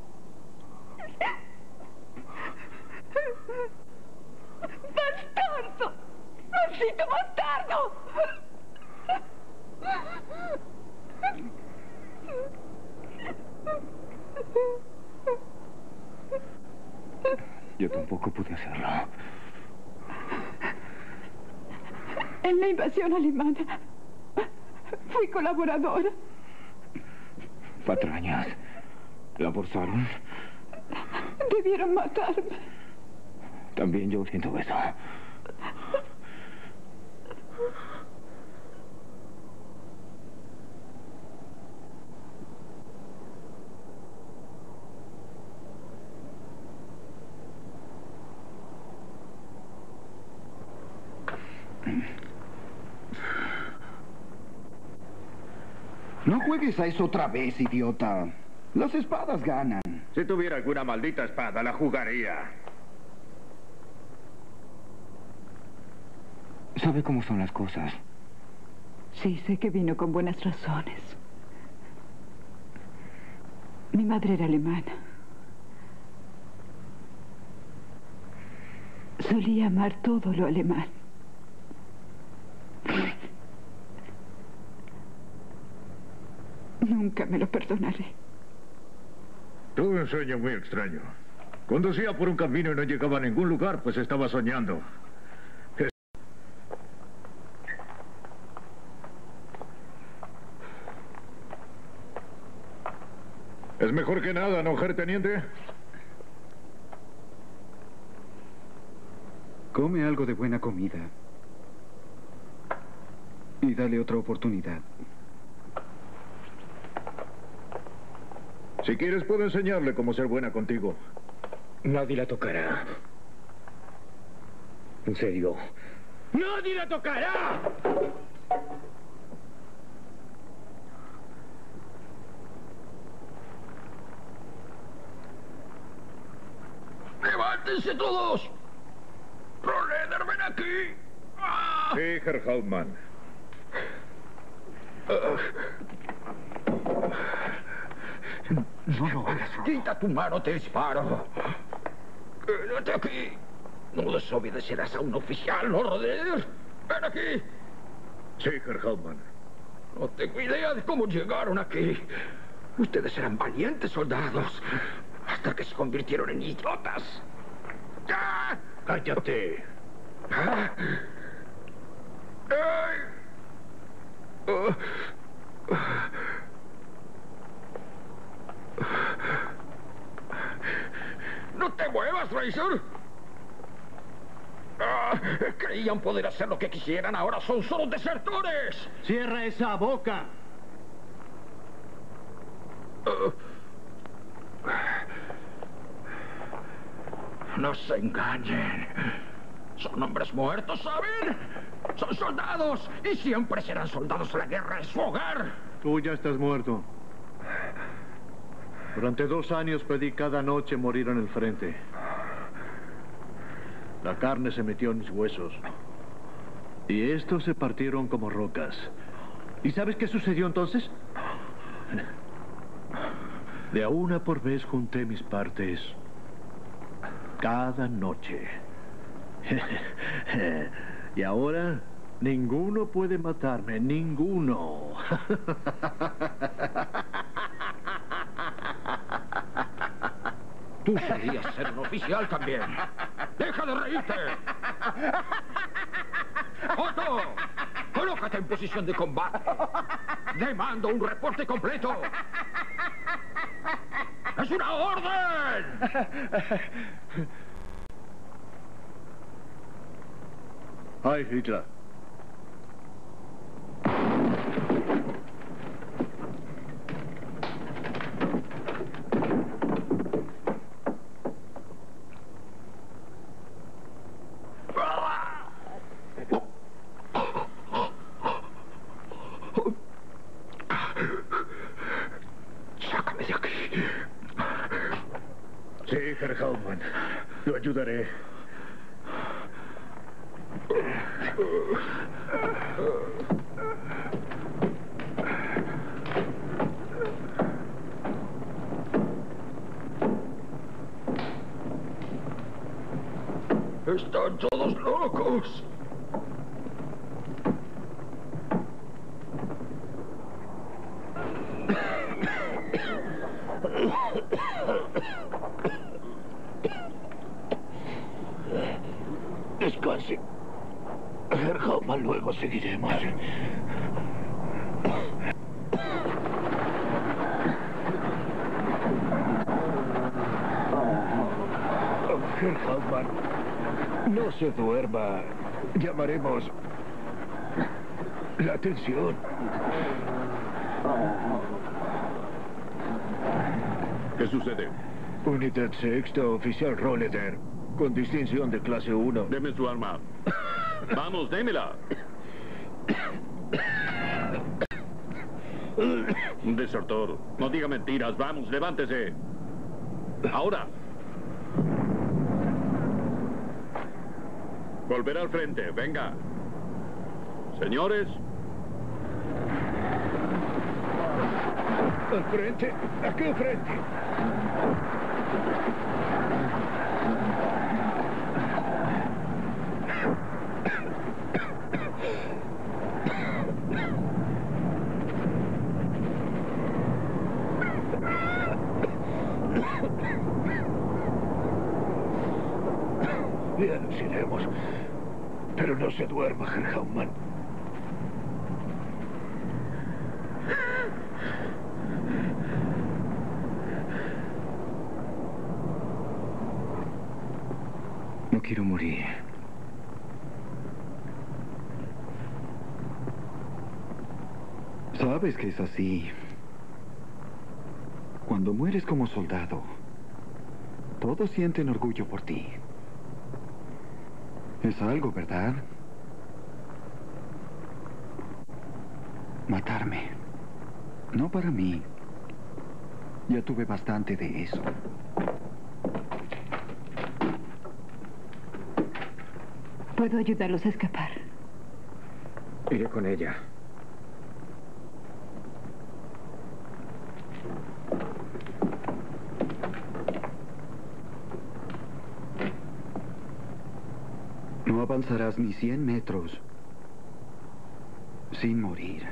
¡Bastardo! ¡Maldito bastardo! Yo tampoco pude hacerlo. En la invasión alemana fui colaboradora. Patrañas. ¿La forzaron? Debieron matarme. También yo siento eso. No juegues a eso otra vez, idiota. Las espadas ganan. Si tuviera alguna maldita espada, la jugaría. ¿Sabe cómo son las cosas? Sí, sé que vino con buenas razones. Mi madre era alemana. Solía amar todo lo alemán. Nunca me lo perdonaré. Tuve un sueño muy extraño. Conducía por un camino y no llegaba a ningún lugar, pues estaba soñando. Es mejor que nada, ¿no, Herr Teniente? Come algo de buena comida. Y dale otra oportunidad. Si quieres, puedo enseñarle cómo ser buena contigo. Nadie la tocará. En serio. ¡Nadie la tocará! ¡Levántense todos! ¡Rolleder, ven aquí! ¡Ah! Sí, Herr Hauptmann. No lo hagas. Quita tu mano, te disparo. Quédate aquí. No desobedecerás a un oficial, ¿no, Rolleder? Ven aquí. Sí, Herr Hauptmann. No tengo idea de cómo llegaron aquí. Ustedes eran valientes soldados hasta que se convirtieron en idiotas. ¡Ah! ¡Cállate! ¡Ah! ¡Ay! ¡Oh! ¡No te muevas, Razor! Creían poder hacer lo que quisieran, ahora son solo desertores. ¡Cierra esa boca! No se engañen. Son hombres muertos, ¿saben? Son soldados y siempre serán soldados. La guerra es su hogar. Tú ya estás muerto. Durante 2 años pedí cada noche morir en el frente. La carne se metió en mis huesos. Y estos se partieron como rocas. ¿Y sabes qué sucedió entonces? De a una por vez junté mis partes. Cada noche. Y ahora, ninguno puede matarme. Ninguno. Tú solías ser un oficial también. ¡Deja de reírte! ¡Otto! ¡Colócate en posición de combate! ¡Demando un reporte completo! ¡Es una orden! ¡Ay, Hitler! ¡Sácame de aquí! Sí, Herr Hauptmann. Lo ayudaré. ¡Están todos locos! Descanse. Herr Hauptmann, luego seguiremos. Herr Hauptmann, no se duerma. Llamaremos la atención. ¿Qué sucede? Unidad sexta, oficial Rolleder, con distinción de clase 1. Deme su arma. Vamos, démela. Un desertor. No diga mentiras. Vamos, levántese. Ahora. Volver al frente. Venga. Señores. Al frente. Aquí al frente. Ya nos iremos. Pero no se duerma, Herr Hauptmann. No quiero morir. Sabes que es así. Cuando mueres como soldado, todos sienten orgullo por ti. Es algo, ¿verdad? Matarme. No para mí. Ya tuve bastante de eso. Puedo ayudarlos a escapar. Iré con ella. No avanzarás ni 100 metros sin morir.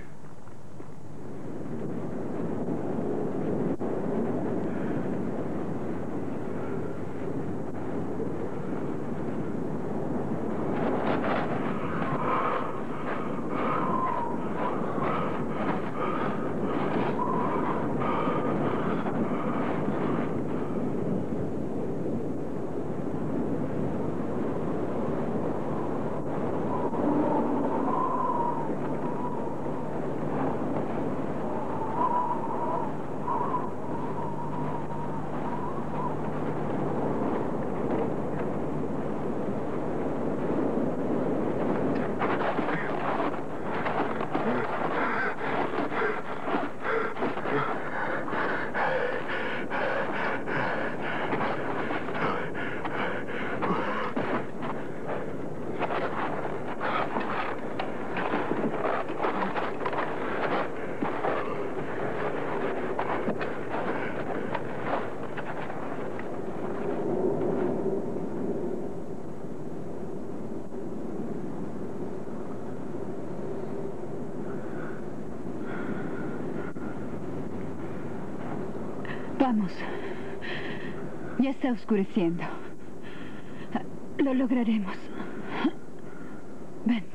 Vamos. Ya está oscureciendo. Lo lograremos. Ven.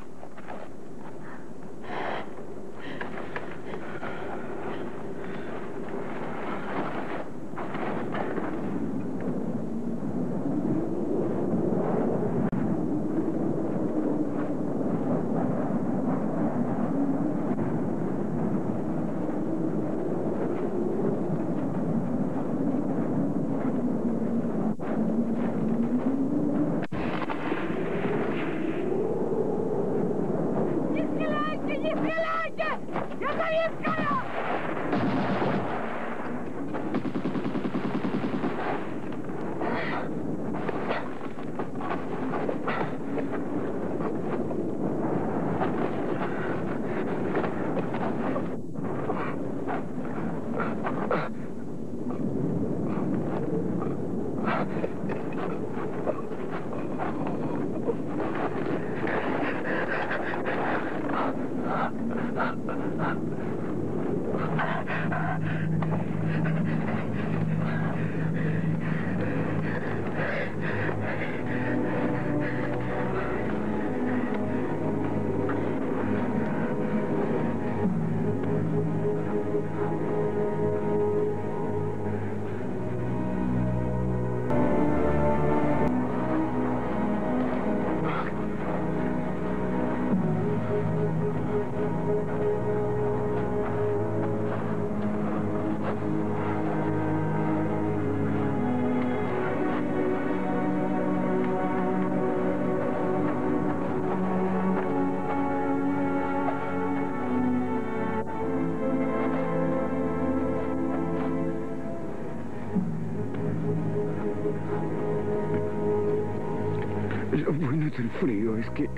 Lo bueno del frío es que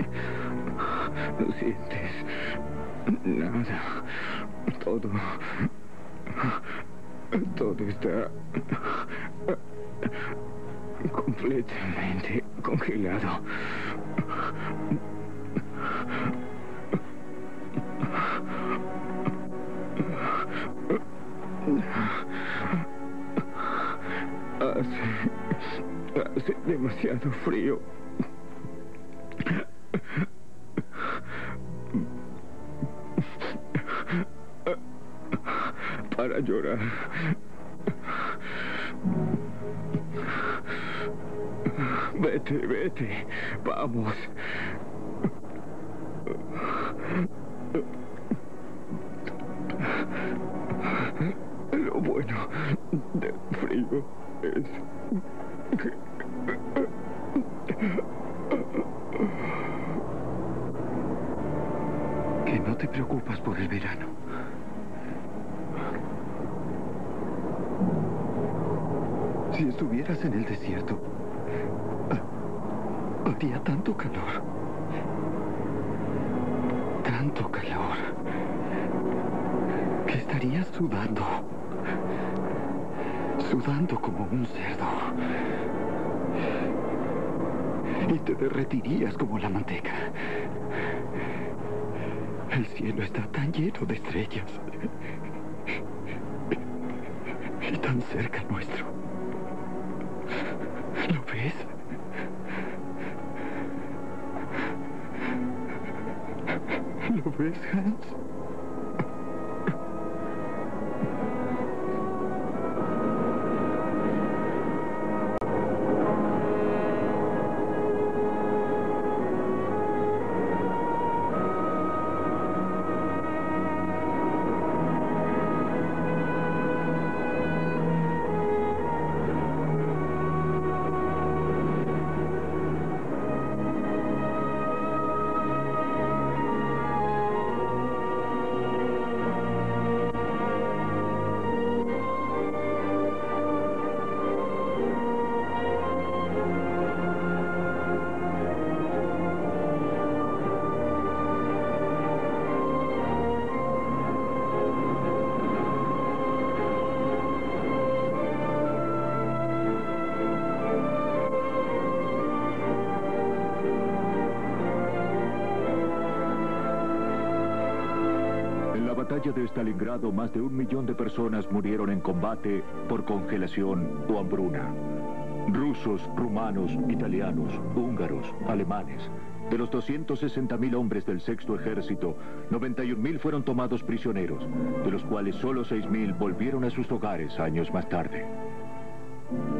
no sientes nada. Todo Todo está completamente congelado. Hace demasiado frío. Para llorar. Vete, vamos. Lo bueno del frío es que no te preocupas por el verano. Si estuvieras en el desierto, haría tanto calor. Tanto calor. Que estarías sudando. Sudando como un cerdo. Y te derretirías como la manteca. El cielo está tan lleno de estrellas. Y tan cerca nuestro. ¿Lo ves? ¿Lo ves, Hans? De Stalingrado, más de 1 millón de personas murieron en combate por congelación o hambruna. Rusos, rumanos, italianos, húngaros, alemanes. De los 260.000 hombres del Sexto Ejército, 91.000 fueron tomados prisioneros, de los cuales solo 6.000 volvieron a sus hogares años más tarde.